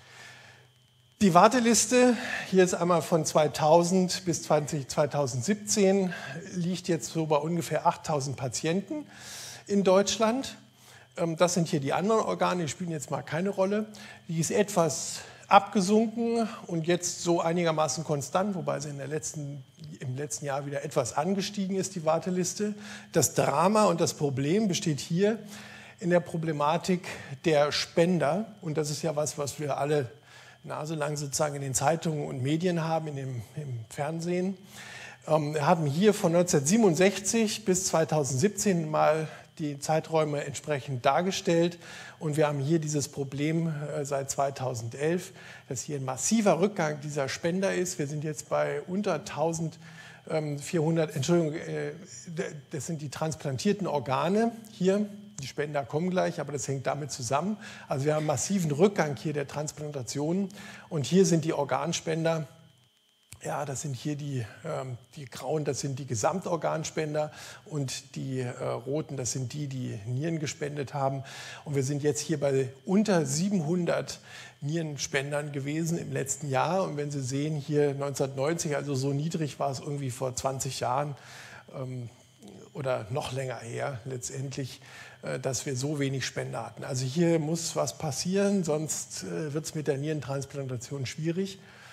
Die Warteliste, hier ist einmal von zweitausend bis zweitausendsiebzehn, liegt jetzt so bei ungefähr achttausend Patienten in Deutschland. Das sind hier die anderen Organe, die spielen jetzt mal keine Rolle. Die ist etwas abgesunken und jetzt so einigermaßen konstant, wobei sie in der letzten, im letzten Jahr wieder etwas angestiegen ist, die Warteliste. Das Drama und das Problem besteht hier in der Problematik der Spender. Und das ist ja was, was wir alle naselang sozusagen in den Zeitungen und Medien haben, in dem, im Fernsehen. Ähm, wir haben hier von neunzehnhundertsiebenundsechzig bis zweitausendsiebzehn mal die Zeiträume entsprechend dargestellt. Und wir haben hier dieses Problem äh, seit zweitausendelf, dass hier ein massiver Rückgang dieser Spender ist. Wir sind jetzt bei unter eintausendvierhundert, Entschuldigung, äh, das sind die transplantierten Organe hier. Die Spender kommen gleich, aber das hängt damit zusammen. Also wir haben einen massiven Rückgang hier der Transplantationen. Und hier sind die Organspender, ja, das sind hier die, ähm, die grauen, das sind die Gesamtorganspender und die äh, roten, das sind die, die Nieren gespendet haben. Und wir sind jetzt hier bei unter siebenhundert Nierenspendern gewesen im letzten Jahr. Und wenn Sie sehen, hier neunzehnhundertneunzig, also so niedrig war es irgendwie vor zwanzig Jahren, ähm, oder noch länger her letztendlich, dass wir so wenig Spender hatten. Also hier muss was passieren, sonst wird es mit der Nierentransplantation schwierig.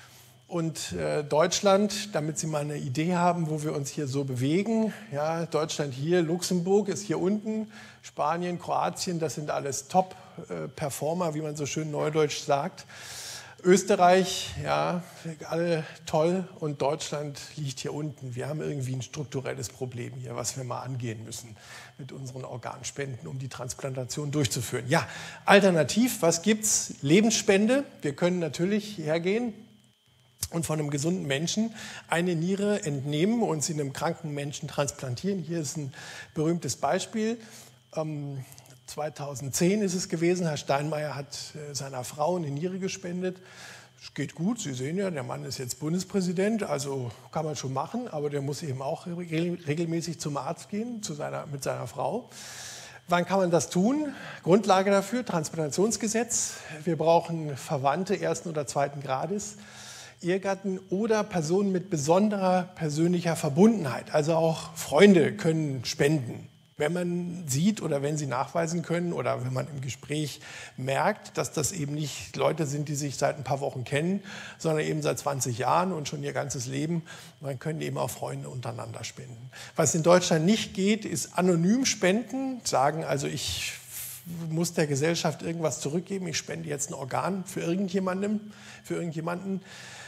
Und äh, Deutschland, damit Sie mal eine Idee haben, wo wir uns hier so bewegen. Ja, Deutschland hier, Luxemburg ist hier unten, Spanien, Kroatien, das sind alles Top-Performer, wie man so schön neudeutsch sagt. Österreich, ja, alle toll, und Deutschland liegt hier unten. Wir haben irgendwie ein strukturelles Problem hier, was wir mal angehen müssen mit unseren Organspenden, um die Transplantation durchzuführen. Ja, alternativ, was gibt's? Lebensspende. Wir können natürlich hergehen und von einem gesunden Menschen eine Niere entnehmen und sie einem kranken Menschen transplantieren. Hier ist ein berühmtes Beispiel. Ähm, zweitausendzehn ist es gewesen. Herr Steinmeier hat äh, seiner Frau eine Niere gespendet. Es geht gut, Sie sehen ja, der Mann ist jetzt Bundespräsident, also kann man schon machen, aber der muss eben auch regelmäßig zum Arzt gehen zu seiner, mit seiner Frau. Wann kann man das tun? Grundlage dafür, Transplantationsgesetz. Wir brauchen Verwandte ersten oder zweiten Grades, Ehegatten oder Personen mit besonderer persönlicher Verbundenheit. Also auch Freunde können spenden. Wenn man sieht oder wenn sie nachweisen können oder wenn man im Gespräch merkt, dass das eben nicht Leute sind, die sich seit ein paar Wochen kennen, sondern eben seit zwanzig Jahren und schon ihr ganzes Leben, dann können eben auch Freunde untereinander spenden. Was in Deutschland nicht geht, ist anonym spenden, sagen also, ich muss der Gesellschaft irgendwas zurückgeben, ich spende jetzt ein Organ für irgendjemanden, für irgendjemanden.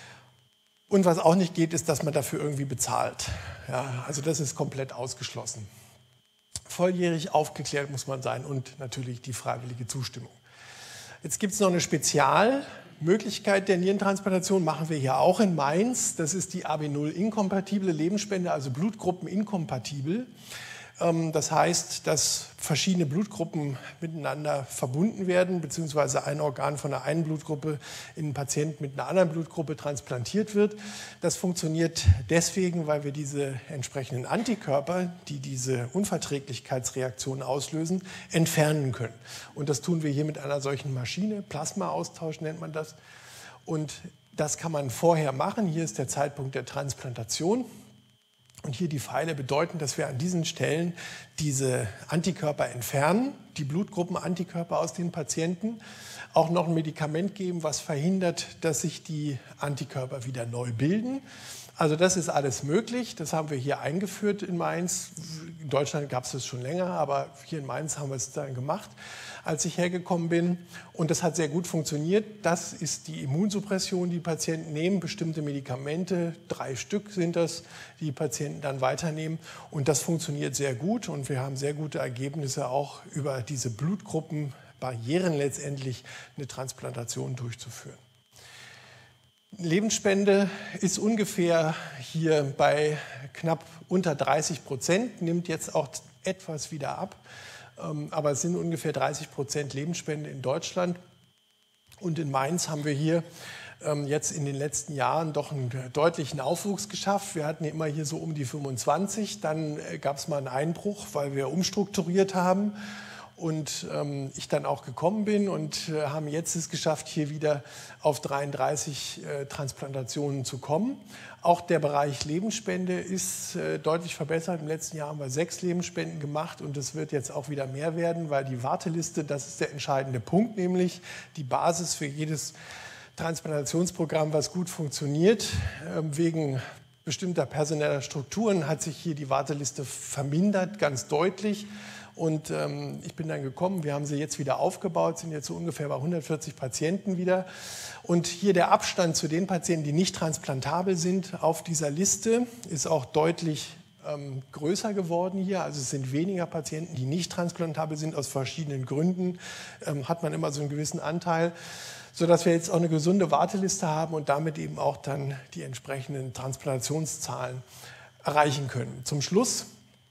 Und was auch nicht geht, ist, dass man dafür irgendwie bezahlt. Ja, also das ist komplett ausgeschlossen. Volljährig aufgeklärt muss man sein und natürlich die freiwillige Zustimmung. Jetzt gibt es noch eine Spezialmöglichkeit der Nierentransplantation, machen wir hier auch in Mainz. Das ist die A B null inkompatible Lebensspende, also Blutgruppen inkompatibel. Das heißt, dass verschiedene Blutgruppen miteinander verbunden werden, beziehungsweise ein Organ von der einen Blutgruppe in einen Patienten mit einer anderen Blutgruppe transplantiert wird. Das funktioniert deswegen, weil wir diese entsprechenden Antikörper, die diese Unverträglichkeitsreaktionen auslösen, entfernen können. Und das tun wir hier mit einer solchen Maschine, Plasmaaustausch nennt man das. Und das kann man vorher machen. Hier ist der Zeitpunkt der Transplantation. Und hier die Pfeile bedeuten, dass wir an diesen Stellen diese Antikörper entfernen, die Blutgruppenantikörper aus den Patienten, auch noch ein Medikament geben, was verhindert, dass sich die Antikörper wieder neu bilden. Also das ist alles möglich, das haben wir hier eingeführt in Mainz. In Deutschland gab es das schon länger, aber hier in Mainz haben wir es dann gemacht, als ich hergekommen bin. Und das hat sehr gut funktioniert. Das ist die Immunsuppression, die Patienten nehmen, bestimmte Medikamente, drei Stück sind das, die die Patienten dann weiternehmen. Und das funktioniert sehr gut und wir haben sehr gute Ergebnisse auch über diese Blutgruppenbarrieren letztendlich eine Transplantation durchzuführen. Lebensspende ist ungefähr hier bei knapp unter dreißig Prozent, nimmt jetzt auch etwas wieder ab, aber es sind ungefähr dreißig Prozent Lebensspende in Deutschland. Und in Mainz haben wir hier jetzt in den letzten Jahren doch einen deutlichen Aufwuchs geschafft. Wir hatten immer hier so um die fünfundzwanzig, dann gab es mal einen Einbruch, weil wir umstrukturiert haben. Und ähm, ich dann auch gekommen bin und äh, haben jetzt es geschafft, hier wieder auf dreiunddreißig äh, Transplantationen zu kommen. Auch der Bereich Lebensspende ist äh, deutlich verbessert. Im letzten Jahr haben wir sechs Lebensspenden gemacht und es wird jetzt auch wieder mehr werden, weil die Warteliste, das ist der entscheidende Punkt, nämlich die Basis für jedes Transplantationsprogramm, was gut funktioniert. Äh, wegen bestimmter personeller Strukturen hat sich hier die Warteliste vermindert, ganz deutlich. Und ähm, ich bin dann gekommen, wir haben sie jetzt wieder aufgebaut, sind jetzt so ungefähr bei hundertvierzig Patienten wieder. Und hier der Abstand zu den Patienten, die nicht transplantabel sind, auf dieser Liste ist auch deutlich ähm, größer geworden hier. Also es sind weniger Patienten, die nicht transplantabel sind, aus verschiedenen Gründen. Ähm, hat man immer so einen gewissen Anteil, sodass wir jetzt auch eine gesunde Warteliste haben und damit eben auch dann die entsprechenden Transplantationszahlen erreichen können. Zum Schluss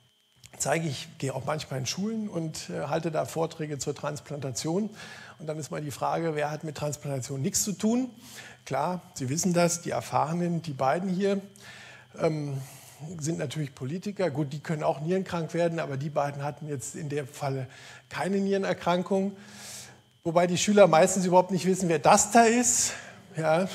zeige ich, gehe auch manchmal in Schulen und äh, halte da Vorträge zur Transplantation. Und dann ist mal die Frage, wer hat mit Transplantation nichts zu tun? Klar, Sie wissen das, die Erfahrenen, die beiden hier ähm, sind natürlich Politiker. Gut, die können auch nierenkrank werden, aber die beiden hatten jetzt in dem Fall keine Nierenerkrankung. Wobei die Schüler meistens überhaupt nicht wissen, wer das da ist. Ja,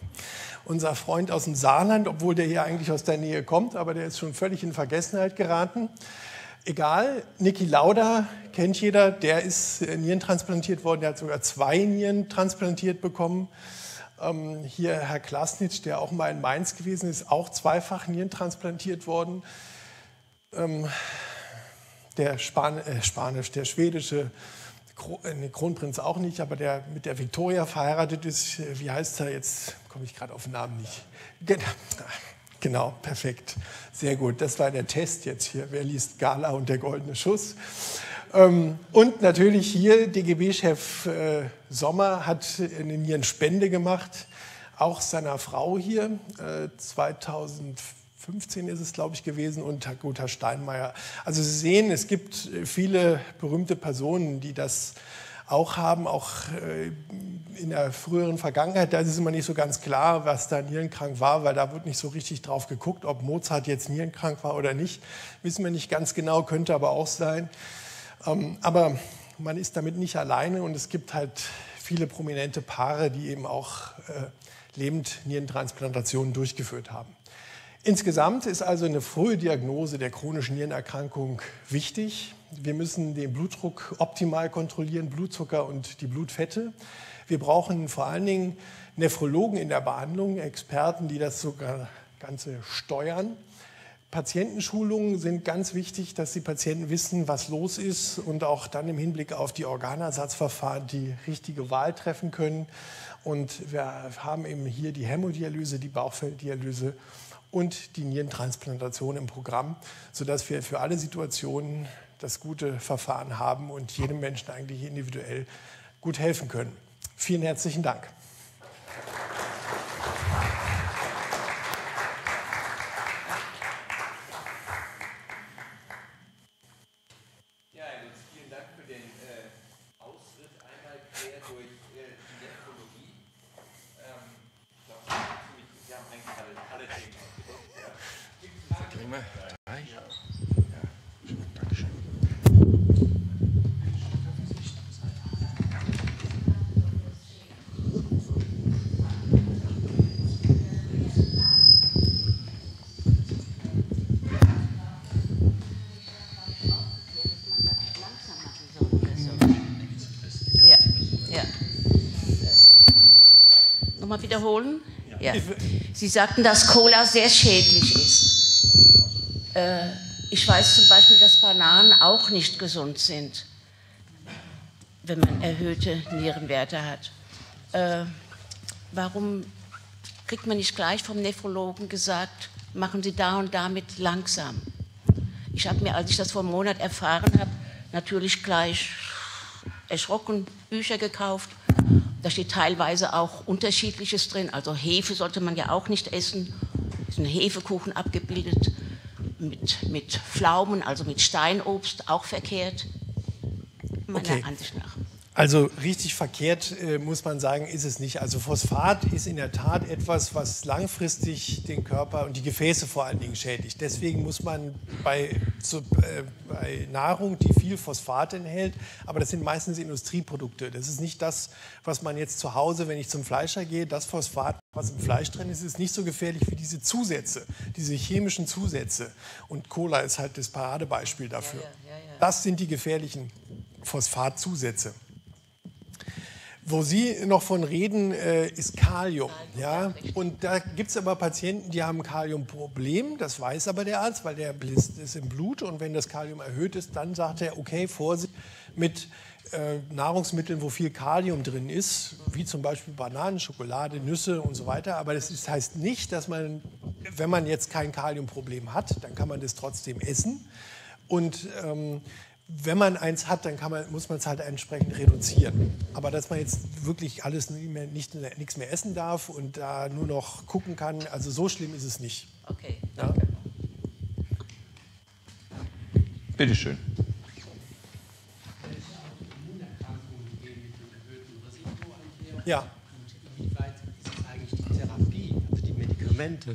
unser Freund aus dem Saarland, obwohl der hier eigentlich aus der Nähe kommt, aber der ist schon völlig in Vergessenheit geraten. Egal, Niki Lauda kennt jeder, der ist Nieren transplantiert worden, der hat sogar zwei Nieren transplantiert bekommen. Ähm, hier Herr Klasnitsch, der auch mal in Mainz gewesen ist, auch zweifach nierentransplantiert worden. Ähm, der Span äh, Spanisch, der schwedische Kro äh, Kronprinz auch nicht, aber der mit der Victoria verheiratet ist, äh, wie heißt er jetzt? Komme ich gerade auf den Namen nicht. Gen genau, perfekt. Sehr gut. Das war der Test jetzt hier. Wer liest Gala und der goldene Schuss? Ähm, und natürlich hier D G B-Chef äh, Sommer hat eine Nierenspende gemacht, auch seiner Frau hier, äh, zweitausendfünfzehn ist es, glaube ich, gewesen, und Herr Guter Steinmeier. Also Sie sehen, es gibt viele berühmte Personen, die das auch haben, auch äh, in der früheren Vergangenheit. Da ist es immer nicht so ganz klar, was da nierenkrank war, weil da wird nicht so richtig drauf geguckt, ob Mozart jetzt nierenkrank war oder nicht. Wissen wir nicht ganz genau, könnte aber auch sein. Ähm, aber man ist damit nicht alleine und es gibt halt viele prominente Paare, die eben auch äh, lebend Nierentransplantationen durchgeführt haben. Insgesamt ist also eine frühe Diagnose der chronischen Nierenerkrankung wichtig. Wir müssen den Blutdruck optimal kontrollieren, Blutzucker und die Blutfette. Wir brauchen vor allen Dingen Nephrologen in der Behandlung, Experten, die das sogar Ganze steuern. Patientenschulungen sind ganz wichtig, dass die Patienten wissen, was los ist und auch dann im Hinblick auf die Organersatzverfahren die richtige Wahl treffen können. Und wir haben eben hier die Hämodialyse, die Bauchfelddialyse und die Nierentransplantation im Programm, sodass wir für alle Situationen das gute Verfahren haben und jedem Menschen eigentlich individuell gut helfen können. Vielen herzlichen Dank. Mal wiederholen? Ja. Sie sagten, dass Cola sehr schädlich ist. Äh, ich weiß zum Beispiel, dass Bananen auch nicht gesund sind, wenn man erhöhte Nierenwerte hat. Äh, warum kriegt man nicht gleich vom Nephrologen gesagt, machen Sie da und damit langsam? Ich habe mir, als ich das vor einem Monat erfahren habe, natürlich gleich erschrocken Bücher gekauft. Da steht teilweise auch Unterschiedliches drin, also Hefe sollte man ja auch nicht essen. Es ist ein Hefekuchen abgebildet mit, mit Pflaumen, also mit Steinobst, auch verkehrt, meiner Okay. Ansicht nach. Also richtig verkehrt, äh, muss man sagen, ist es nicht. Also Phosphat ist in der Tat etwas, was langfristig den Körper und die Gefäße vor allen Dingen schädigt. Deswegen muss man bei, so, äh, bei Nahrung, die viel Phosphat enthält, aber das sind meistens Industrieprodukte. Das ist nicht das, was man jetzt zu Hause, wenn ich zum Fleischer gehe, das Phosphat, was im Fleisch drin ist, ist nicht so gefährlich wie diese Zusätze, diese chemischen Zusätze. Und Cola ist halt das Paradebeispiel dafür. Ja, ja, ja, ja. Das sind die gefährlichen Phosphatzusätze. Wo Sie noch von reden, äh, ist Kalium. Ja? Und da gibt es aber Patienten, die haben ein Kaliumproblem. Das weiß aber der Arzt, weil der Blist ist im Blut. Und wenn das Kalium erhöht ist, dann sagt er, okay, Vorsicht mit äh, Nahrungsmitteln, wo viel Kalium drin ist, wie zum Beispiel Bananen, Schokolade, Nüsse und so weiter. Aber das ist, heißt nicht, dass man, wenn man jetzt kein Kaliumproblem hat, dann kann man das trotzdem essen. Und ähm, wenn man eins hat, dann kann man, muss man es halt entsprechend reduzieren. Aber dass man jetzt wirklich alles nicht mehr, nicht, nichts mehr essen darf und da nur noch gucken kann, also so schlimm ist es nicht. Okay, Ja? danke. Bitte schön. Ja. Inwieweit ist es eigentlich die Therapie, also die Medikamente?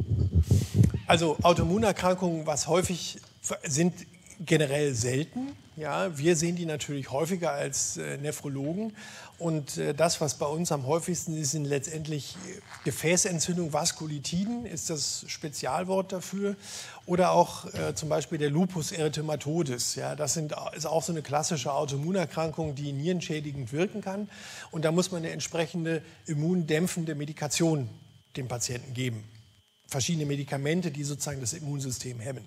Also Autoimmunerkrankungen, was häufig sind, generell selten. Ja, wir sehen die natürlich häufiger als äh, Nephrologen. Und äh, das, was bei uns am häufigsten ist, sind letztendlich Gefäßentzündung, Vaskulitiden, ist das Spezialwort dafür. Oder auch äh, zum Beispiel der Lupus erythematodes. Ja, das sind, ist auch so eine klassische Autoimmunerkrankung, die nierenschädigend wirken kann. Und da muss man eine entsprechende immundämpfende Medikation dem Patienten geben. Verschiedene Medikamente, die sozusagen das Immunsystem hemmen.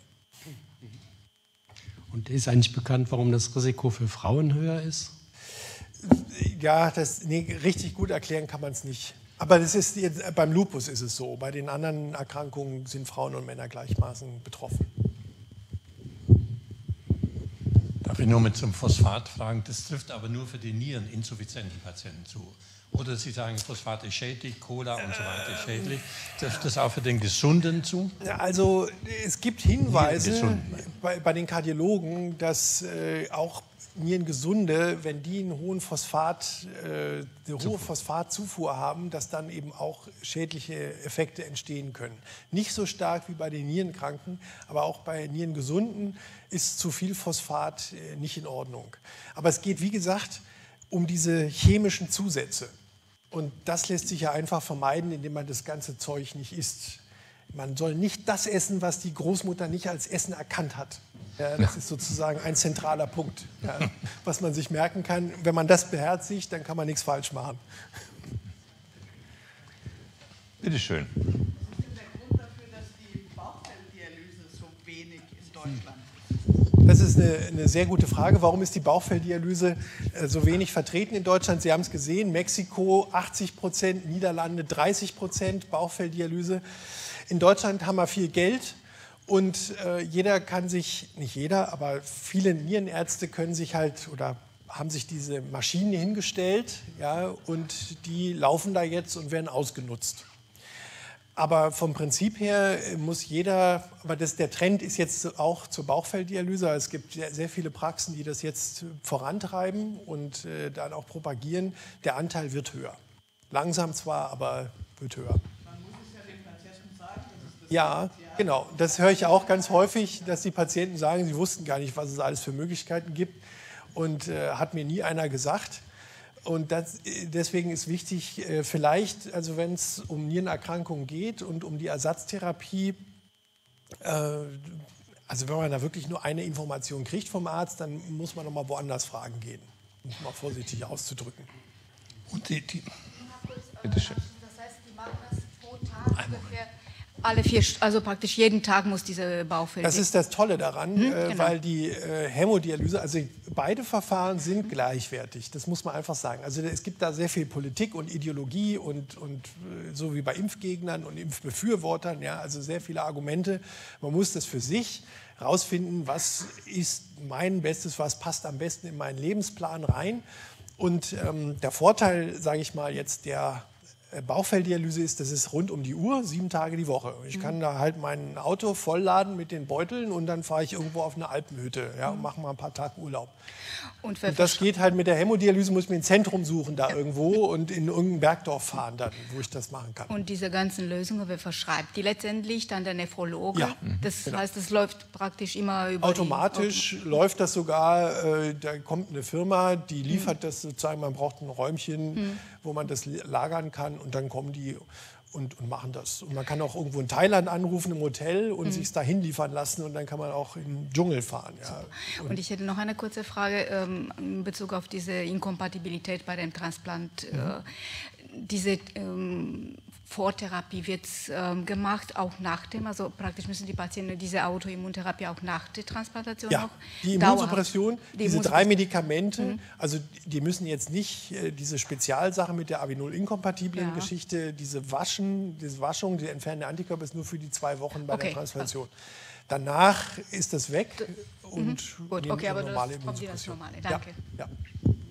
Und ist eigentlich bekannt, warum das Risiko für Frauen höher ist? Ja, das, nee, richtig gut erklären kann man es nicht. Aber das ist jetzt, beim Lupus ist es so. Bei den anderen Erkrankungen sind Frauen und Männer gleichermaßen betroffen. Darf ich nur mit zum Phosphat fragen? Das trifft aber nur für die niereninsuffizienten Patienten zu. Oder Sie sagen, Phosphat ist schädlich, Cola und so weiter ist schädlich. Trifft das auch für den Gesunden zu? Also es gibt Hinweise bei, bei den Kardiologen, dass äh, auch Nierengesunde, wenn die einen hohen Phosphat, äh, eine hohe Phosphatzufuhr haben, dass dann eben auch schädliche Effekte entstehen können. Nicht so stark wie bei den Nierenkranken, aber auch bei Nierengesunden ist zu viel Phosphat äh, nicht in Ordnung. Aber es geht, wie gesagt, um diese chemischen Zusätze. Und das lässt sich ja einfach vermeiden, indem man das ganze Zeug nicht isst. Man soll nicht das essen, was die Großmutter nicht als Essen erkannt hat. Ja, das ist sozusagen ein zentraler Punkt, ja, was man sich merken kann. Wenn man das beherzigt, dann kann man nichts falsch machen. Bitte schön. Was ist denn der Grund dafür, dass die Bauchfelldialyse so wenig in Deutschland ist? Das ist eine, eine sehr gute Frage. Warum ist die Bauchfelldialyse äh, so wenig vertreten in Deutschland? Sie haben es gesehen, Mexiko achtzig Prozent, Niederlande dreißig Prozent Bauchfelldialyse. In Deutschland haben wir viel Geld und äh, jeder kann sich, nicht jeder, aber viele Nierenärzte können sich halt oder haben sich diese Maschinen hingestellt, ja, und die laufen da jetzt und werden ausgenutzt. Aber vom Prinzip her muss jeder, aber das, der Trend ist jetzt auch zur Bauchfelldialyse. Es gibt sehr, sehr viele Praxen, die das jetzt vorantreiben und äh, dann auch propagieren. Der Anteil wird höher. Langsam zwar, aber wird höher. Man muss es ja den Patienten sagen, dass es das Ja, genau. Das höre ich auch ganz häufig, dass die Patienten sagen, sie wussten gar nicht, was es alles für Möglichkeiten gibt. Und äh, hat mir nie einer gesagt. Und das, deswegen ist wichtig, vielleicht, also wenn es um Nierenerkrankungen geht und um die Ersatztherapie, äh, also wenn man da wirklich nur eine Information kriegt vom Arzt, dann muss man noch mal woanders fragen gehen, um es mal vorsichtig auszudrücken. Und die, die Bitte schön. Das heißt, die machen das pro Tag ungefähr alle vier, also praktisch jeden Tag muss diese Bauchfell. Das ist das Tolle daran, Hm, äh, genau. weil die äh, Hämodialyse, also beide Verfahren sind gleichwertig, das muss man einfach sagen. Also es gibt da sehr viel Politik und Ideologie und, und äh, so wie bei Impfgegnern und Impfbefürwortern, ja, also sehr viele Argumente. Man muss das für sich rausfinden, was ist mein Bestes, was passt am besten in meinen Lebensplan rein. Und ähm, der Vorteil, sage ich mal, jetzt der Bauchfelldialyse ist, das ist rund um die Uhr, sieben Tage die Woche. Ich kann da halt mein Auto vollladen mit den Beuteln und dann fahre ich irgendwo auf eine Alpenhütte, ja, und mache mal ein paar Tage Urlaub. Und, Und das geht halt mit der Hämodialyse, muss ich mir ein Zentrum suchen da irgendwo und in irgendein Bergdorf fahren dann, wo ich das machen kann. Und diese ganzen Lösungen, wer verschreibt die letztendlich? Dann der Nephrologe? Ja, Das genau. heißt, das läuft praktisch immer über Automatisch die, läuft das sogar, äh, da kommt eine Firma, die liefert das sozusagen, man braucht ein Räumchen, wo man das lagern kann und dann kommen die und, und machen das. Und man kann auch irgendwo in Thailand anrufen im Hotel und sich da hinliefern lassen und dann kann man auch in den Dschungel fahren. Ja. Und Und ich hätte noch eine kurze Frage ähm, in Bezug auf diese Inkompatibilität bei dem Transplant. Mhm. Äh, diese ähm, Vortherapie wird ähm, gemacht, auch nach dem, also praktisch müssen die Patienten diese Autoimmuntherapie auch nach der Transplantation Ja, noch die dauerhaft- Immunsuppression, Die diese Immunsuppression. drei Medikamente, also die müssen jetzt nicht äh, diese Spezialsache mit der A W null inkompatiblen Ja. Geschichte, diese Waschen, diese Waschung, die entfernende Antikörper ist nur für die zwei Wochen bei Okay. der Transplantation. Danach ist das weg und Gut, nehmen okay, die aber das normale kommt wieder das Immunsuppression. Normale. Danke. Ja, ja.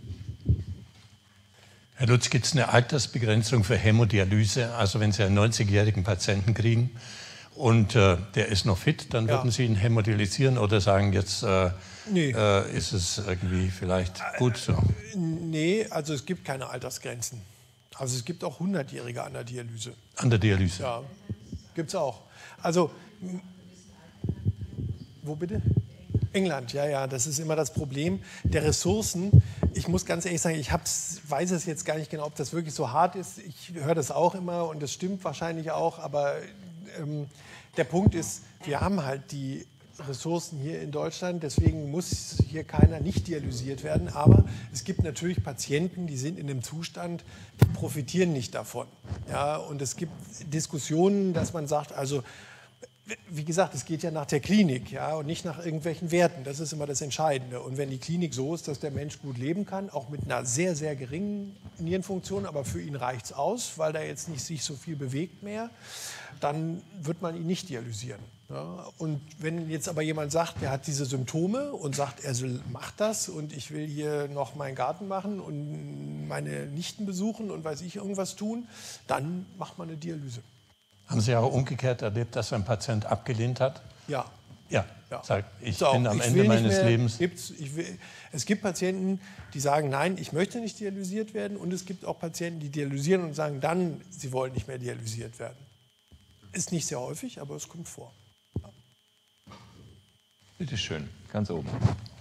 Herr Lutz, gibt es eine Altersbegrenzung für Hämodialyse? Also wenn Sie einen neunzigjährigen Patienten kriegen und äh, der ist noch fit, dann Ja. würden Sie ihn hämodialysieren oder sagen, jetzt äh, Nee. äh, ist es irgendwie vielleicht gut so? Nee, also es gibt keine Altersgrenzen. Also es gibt auch hundertjährige an der Dialyse. An der Dialyse? Ja, gibt es auch. Also, m- wo bitte? England, ja, ja, das ist immer das Problem der Ressourcen. Ich muss ganz ehrlich sagen, ich hab's, weiß es jetzt gar nicht genau, ob das wirklich so hart ist. Ich höre das auch immer und das stimmt wahrscheinlich auch, aber ähm, der Punkt ist, wir haben halt die Ressourcen hier in Deutschland, deswegen muss hier keiner nicht dialysiert werden, aber es gibt natürlich Patienten, die sind in einem Zustand, die profitieren nicht davon. Ja, und es gibt Diskussionen, dass man sagt, also wie gesagt, es geht ja nach der Klinik, ja, und nicht nach irgendwelchen Werten. Das ist immer das Entscheidende. Und wenn die Klinik so ist, dass der Mensch gut leben kann, auch mit einer sehr, sehr geringen Nierenfunktion, aber für ihn reicht es aus, weil er jetzt nicht sich so viel bewegt mehr, dann wird man ihn nicht dialysieren. Ja. Und wenn jetzt aber jemand sagt, der hat diese Symptome und sagt, er soll, macht das und ich will hier noch meinen Garten machen und meine Nichten besuchen und weiß ich irgendwas tun, dann macht man eine Dialyse. Haben Sie auch umgekehrt erlebt, dass ein Patient abgelehnt hat? Ja. Ja, ja. sagt, ich so, bin am ich Ende meines mehr, Lebens. Gibt's, ich will, es gibt Patienten, die sagen, nein, ich möchte nicht dialysiert werden. Und es gibt auch Patienten, die dialysieren und sagen dann, sie wollen nicht mehr dialysiert werden. Ist nicht sehr häufig, aber es kommt vor. Ja. Bitte schön, ganz oben.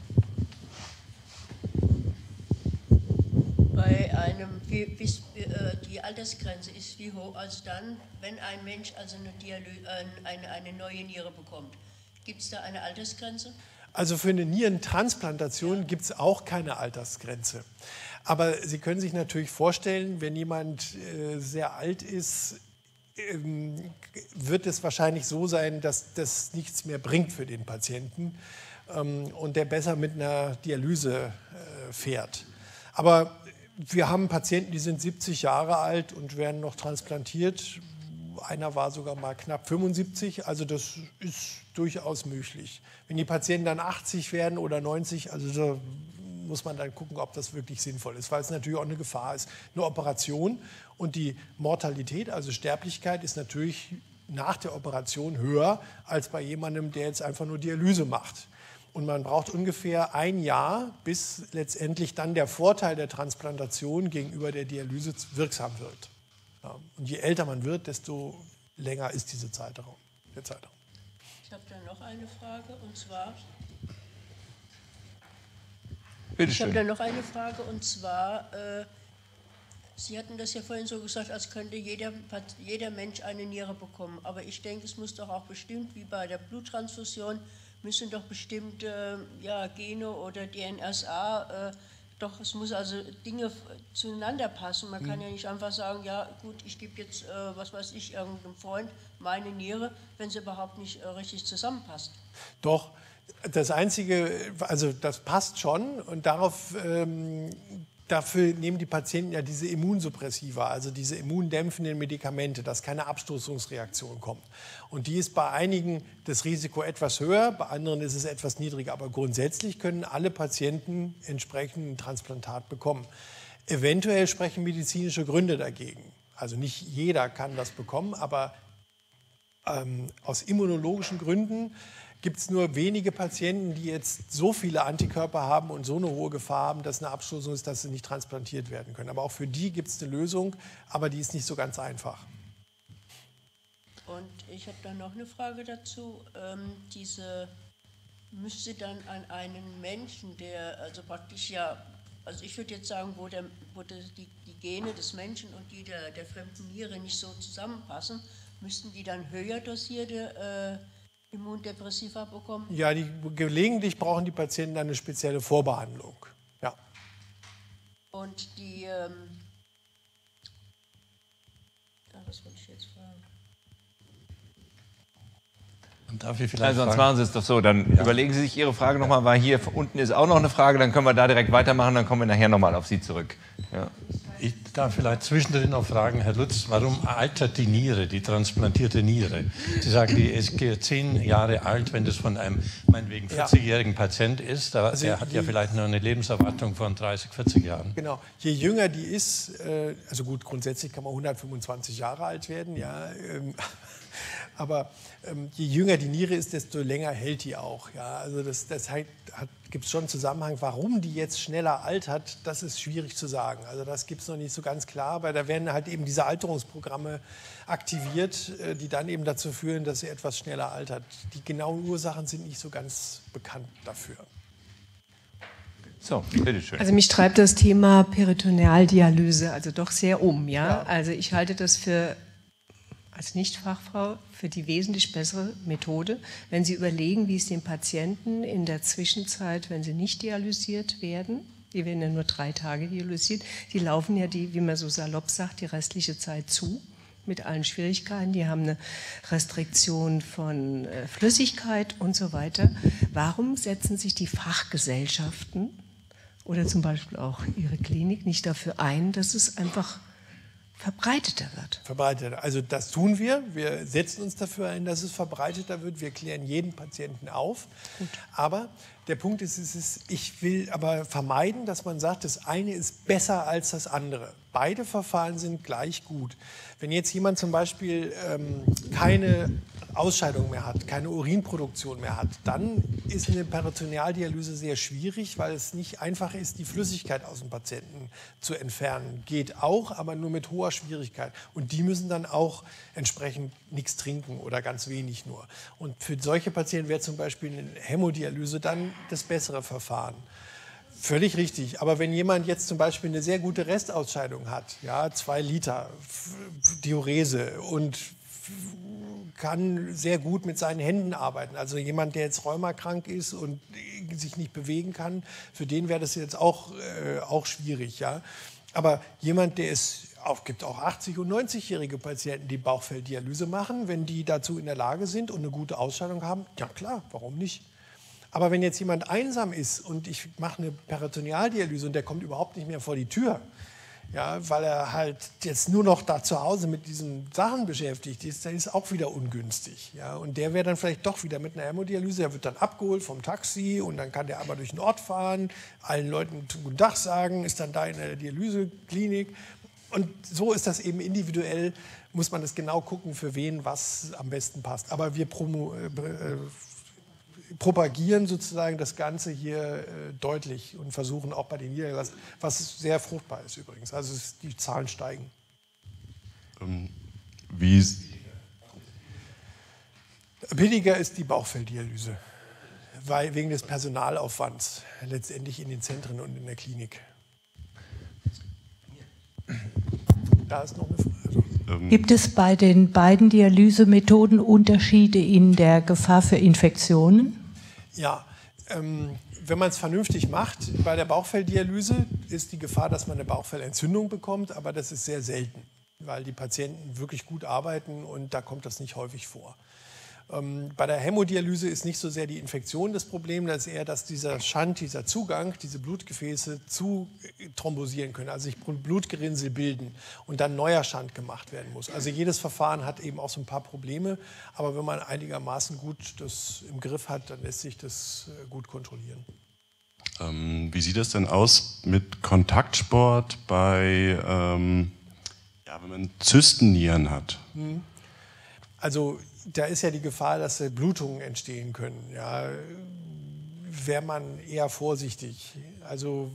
Bei einem, wie, wie, äh, die Altersgrenze ist wie hoch, also dann, wenn ein Mensch also eine, Dialy äh, eine, eine neue Niere bekommt. Gibt es da eine Altersgrenze? Also für eine Nierentransplantation ja. gibt es auch keine Altersgrenze. Aber Sie können sich natürlich vorstellen, wenn jemand äh, sehr alt ist, ähm, wird es wahrscheinlich so sein, dass das nichts mehr bringt für den Patienten ähm, und der besser mit einer Dialyse äh, fährt. Aber wir haben Patienten, die sind siebzig Jahre alt und werden noch transplantiert. Einer war sogar mal knapp fünfundsiebzig, also das ist durchaus möglich. Wenn die Patienten dann achtzig werden oder neunzig, also da muss man dann gucken, ob das wirklich sinnvoll ist, weil es natürlich auch eine Gefahr ist. Eine Operation und die Mortalität, also Sterblichkeit, ist natürlich nach der Operation höher als bei jemandem, der jetzt einfach nur Dialyse macht. Und man braucht ungefähr ein Jahr, bis letztendlich dann der Vorteil der Transplantation gegenüber der Dialyse wirksam wird. Ja, und je älter man wird, desto länger ist diese Zeitraum, der Zeitraum. Ich habe da noch eine Frage, und zwar... Bitte ich schön. habe da noch eine Frage, und zwar... Äh, Sie hatten das ja vorhin so gesagt, als könnte jeder, jeder Mensch eine Niere bekommen. Aber ich denke, es muss doch auch bestimmt, wie bei der Bluttransfusion, müssen doch bestimmte ja, Gene oder D N S A, äh, doch es muss also Dinge zueinander passen. Man kann mhm. ja nicht einfach sagen, ja gut, ich gebe jetzt, äh, was weiß ich, irgendeinem Freund meine Niere, wenn sie überhaupt nicht äh, richtig zusammenpasst. Doch, das Einzige, also das passt schon und darauf... Ähm, Dafür nehmen die Patienten ja diese Immunsuppressiva, also diese immundämpfenden Medikamente, dass keine Abstoßungsreaktion kommt. Und die ist bei einigen das Risiko etwas höher, bei anderen ist es etwas niedriger. Aber grundsätzlich können alle Patienten entsprechend ein Transplantat bekommen. Eventuell sprechen medizinische Gründe dagegen. Also nicht jeder kann das bekommen, aber ähm, aus immunologischen Gründen gibt es nur wenige Patienten, die jetzt so viele Antikörper haben und so eine hohe Gefahr haben, dass eine Abstoßung ist, dass sie nicht transplantiert werden können. Aber auch für die gibt es eine Lösung, aber die ist nicht so ganz einfach. Und ich habe dann noch eine Frage dazu. Ähm, diese müsste dann an einen Menschen, der also praktisch ja, also ich würde jetzt sagen, wo, der, wo der, die, die Gene des Menschen und die der, der fremden Niere nicht so zusammenpassen, müssten die dann höher dosierte äh, Immundepressiva bekommen? Ja, die, gelegentlich brauchen die Patienten dann eine spezielle Vorbehandlung. Ja. Und die, ähm, was wollte ich jetzt fragen? Und darf ich vielleicht also sonst fragen? machen Sie es doch so, dann ja. überlegen Sie sich Ihre Frage nochmal, weil hier unten ist auch noch eine Frage, dann können wir da direkt weitermachen, dann kommen wir nachher nochmal auf Sie zurück. Ja. Ich darf vielleicht zwischendrin noch fragen, Herr Lutz, warum altert die Niere, die transplantierte Niere? Sie sagen, die ist zehn Jahre alt, wenn das von einem meinetwegen vierzigjährigen Patient ist. Aber also der hat ja vielleicht nur eine Lebenserwartung von dreißig, vierzig Jahren. Genau. Je jünger die ist, also gut, grundsätzlich kann man hundertfünfundzwanzig Jahre alt werden, ja. Aber ähm, je jünger die Niere ist, desto länger hält die auch. Ja? Also das, das hat, hat, gibt es schon einen Zusammenhang. Warum die jetzt schneller altert, das ist schwierig zu sagen. Also das gibt es noch nicht so ganz klar, weil da werden halt eben diese Alterungsprogramme aktiviert, äh, die dann eben dazu führen, dass sie etwas schneller altert. Die genauen Ursachen sind nicht so ganz bekannt dafür. So, bitteschön. Also mich treibt das Thema Peritonealdialyse also doch sehr um. Ja? Ja. Also ich halte das für, als Nichtfachfrau, für die wesentlich bessere Methode, wenn Sie überlegen, wie es den Patienten in der Zwischenzeit, wenn sie nicht dialysiert werden, die werden ja nur drei Tage dialysiert, die laufen ja, die, wie man so salopp sagt, die restliche Zeit zu. Mit allen Schwierigkeiten, die haben eine Restriktion von äh, Flüssigkeit und so weiter. Warum setzen sich die Fachgesellschaften oder zum Beispiel auch Ihre Klinik nicht dafür ein, dass es einfach verbreiteter wird? Verbreiteter. Also das tun wir. Wir setzen uns dafür ein, dass es verbreiteter wird. Wir klären jeden Patienten auf. Gut. Aber der Punkt ist, es ist, ich will aber vermeiden, dass man sagt, das eine ist besser als das andere. Beide Verfahren sind gleich gut. Wenn jetzt jemand zum Beispiel ähm, keine Ausscheidung mehr hat, keine Urinproduktion mehr hat, dann ist eine Peritonealdialyse sehr schwierig, weil es nicht einfach ist, die Flüssigkeit aus dem Patienten zu entfernen. Geht auch, aber nur mit hoher Schwierigkeit. Und die müssen dann auch entsprechend nichts trinken oder ganz wenig nur. Und für solche Patienten wäre zum Beispiel eine Hämodialyse dann das bessere Verfahren. Völlig richtig. Aber wenn jemand jetzt zum Beispiel eine sehr gute Restausscheidung hat, ja, zwei Liter Diurese und kann sehr gut mit seinen Händen arbeiten, also jemand, der jetzt rheumakrank ist und sich nicht bewegen kann, für den wäre das jetzt auch, äh, auch schwierig. Ja? Aber jemand, der es auch gibt, auch achtzig- und neunzigjährige Patienten, die Bauchfelddialyse machen, wenn die dazu in der Lage sind und eine gute Ausscheidung haben, ja klar, warum nicht? Aber wenn jetzt jemand einsam ist und ich mache eine Peritonealdialyse und der kommt überhaupt nicht mehr vor die Tür, ja, weil er halt jetzt nur noch da zu Hause mit diesen Sachen beschäftigt ist, dann ist auch wieder ungünstig. Ja. Und der wäre dann vielleicht doch wieder mit einer Hämodialyse, der wird dann abgeholt vom Taxi und dann kann der aber durch den Ort fahren, allen Leuten guten Tag sagen, ist dann da in der Dialyseklinik. Und so ist das eben individuell, muss man das genau gucken, für wen was am besten passt. Aber wir promo, äh, propagieren sozusagen das Ganze hier äh, deutlich und versuchen auch bei den Niederlassungen, was sehr fruchtbar ist übrigens. Also es, die Zahlen steigen. Ähm, wie billiger ist die Bauchfelddialyse, weil wegen des Personalaufwands letztendlich in den Zentren und in der Klinik. Da ist noch eine Frage. Gibt es bei den beiden Dialysemethoden Unterschiede in der Gefahr für Infektionen? Ja, ähm, wenn man es vernünftig macht, bei der Bauchfelddialyse ist die Gefahr, dass man eine Bauchfellentzündung bekommt, aber das ist sehr selten, weil die Patienten wirklich gut arbeiten und da kommt das nicht häufig vor. Ähm, bei der Hämodialyse ist nicht so sehr die Infektion das Problem, das ist eher, dass dieser Schand, dieser Zugang, diese Blutgefäße zu thrombosieren können, also sich Blutgerinnsel bilden und dann neuer Schand gemacht werden muss. Also jedes Verfahren hat eben auch so ein paar Probleme, aber wenn man einigermaßen gut das im Griff hat, dann lässt sich das gut kontrollieren. Ähm, wie sieht das denn aus mit Kontaktsport bei, ähm, ja, wenn man Zystennieren hat? Also da ist ja die Gefahr, dass Blutungen entstehen können. Ja, wäre man eher vorsichtig. Also,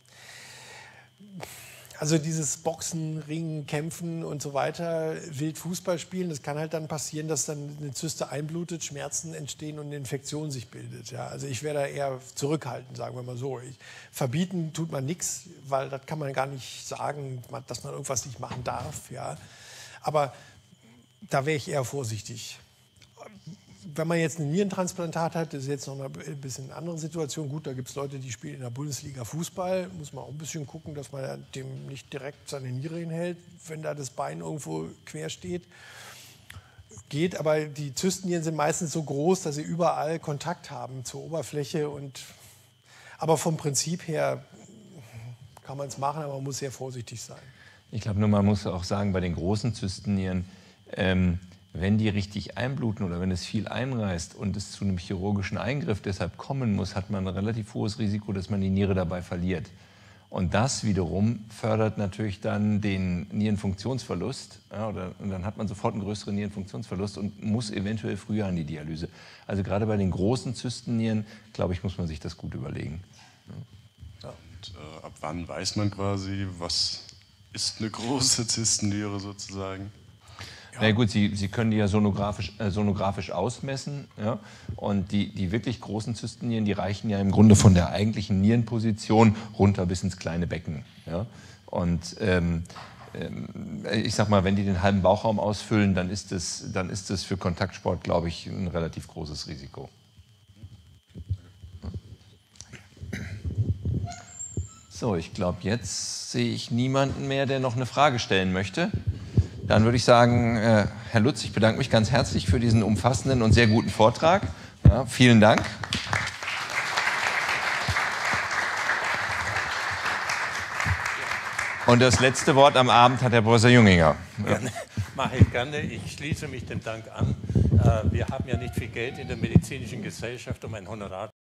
also dieses Boxen, Ringen, Kämpfen und so weiter, wild Fußball spielen, das kann halt dann passieren, dass dann eine Zyste einblutet, Schmerzen entstehen und eine Infektion sich bildet. Ja, also ich wäre da eher zurückhaltend, sagen wir mal so. Ich, verbieten tut man nichts, weil das kann man gar nicht sagen, dass man irgendwas nicht machen darf. Ja. Aber da wäre ich eher vorsichtig. Wenn man jetzt ein Nierentransplantat hat, das ist jetzt noch eine bisschen eine andere Situation. Gut, da gibt es Leute, die spielen in der Bundesliga Fußball. Muss man auch ein bisschen gucken, dass man dem nicht direkt seine Niere hinhält, wenn da das Bein irgendwo quer steht. Geht, aber die Zystennieren sind meistens so groß, dass sie überall Kontakt haben zur Oberfläche. Und, aber vom Prinzip her kann man es machen, aber man muss sehr vorsichtig sein. Ich glaube nur, man muss auch sagen, bei den großen Zystennieren, ähm, wenn die richtig einbluten oder wenn es viel einreißt und es zu einem chirurgischen Eingriff deshalb kommen muss, hat man ein relativ hohes Risiko, dass man die Niere dabei verliert. Und das wiederum fördert natürlich dann den Nierenfunktionsverlust. Ja, oder, und dann hat man sofort einen größeren Nierenfunktionsverlust und muss eventuell früher an die Dialyse. Also gerade bei den großen Zystennieren, glaube ich, muss man sich das gut überlegen. Ja. Und äh, ab wann weiß man quasi, was ist eine große Zystenniere sozusagen? Na ja, gut, Sie, Sie können die ja sonografisch, äh, sonografisch ausmessen. Ja? Und die, die wirklich großen Zystennieren, die reichen ja im Grunde von der eigentlichen Nierenposition runter bis ins kleine Becken. Ja? Und ähm, ähm, ich sag mal, wenn die den halben Bauchraum ausfüllen, dann ist das, dann ist das für Kontaktsport, glaube ich, ein relativ großes Risiko. So, ich glaube, jetzt sehe ich niemanden mehr, der noch eine Frage stellen möchte. Dann würde ich sagen, äh, Herr Lutz, ich bedanke mich ganz herzlich für diesen umfassenden und sehr guten Vortrag. Ja, vielen Dank. Und das letzte Wort am Abend hat Herr Professor Junginger. Ja, mache ich gerne. Ich schließe mich dem Dank an. Äh, wir haben ja nicht viel Geld in der medizinischen Gesellschaft, um ein Honorar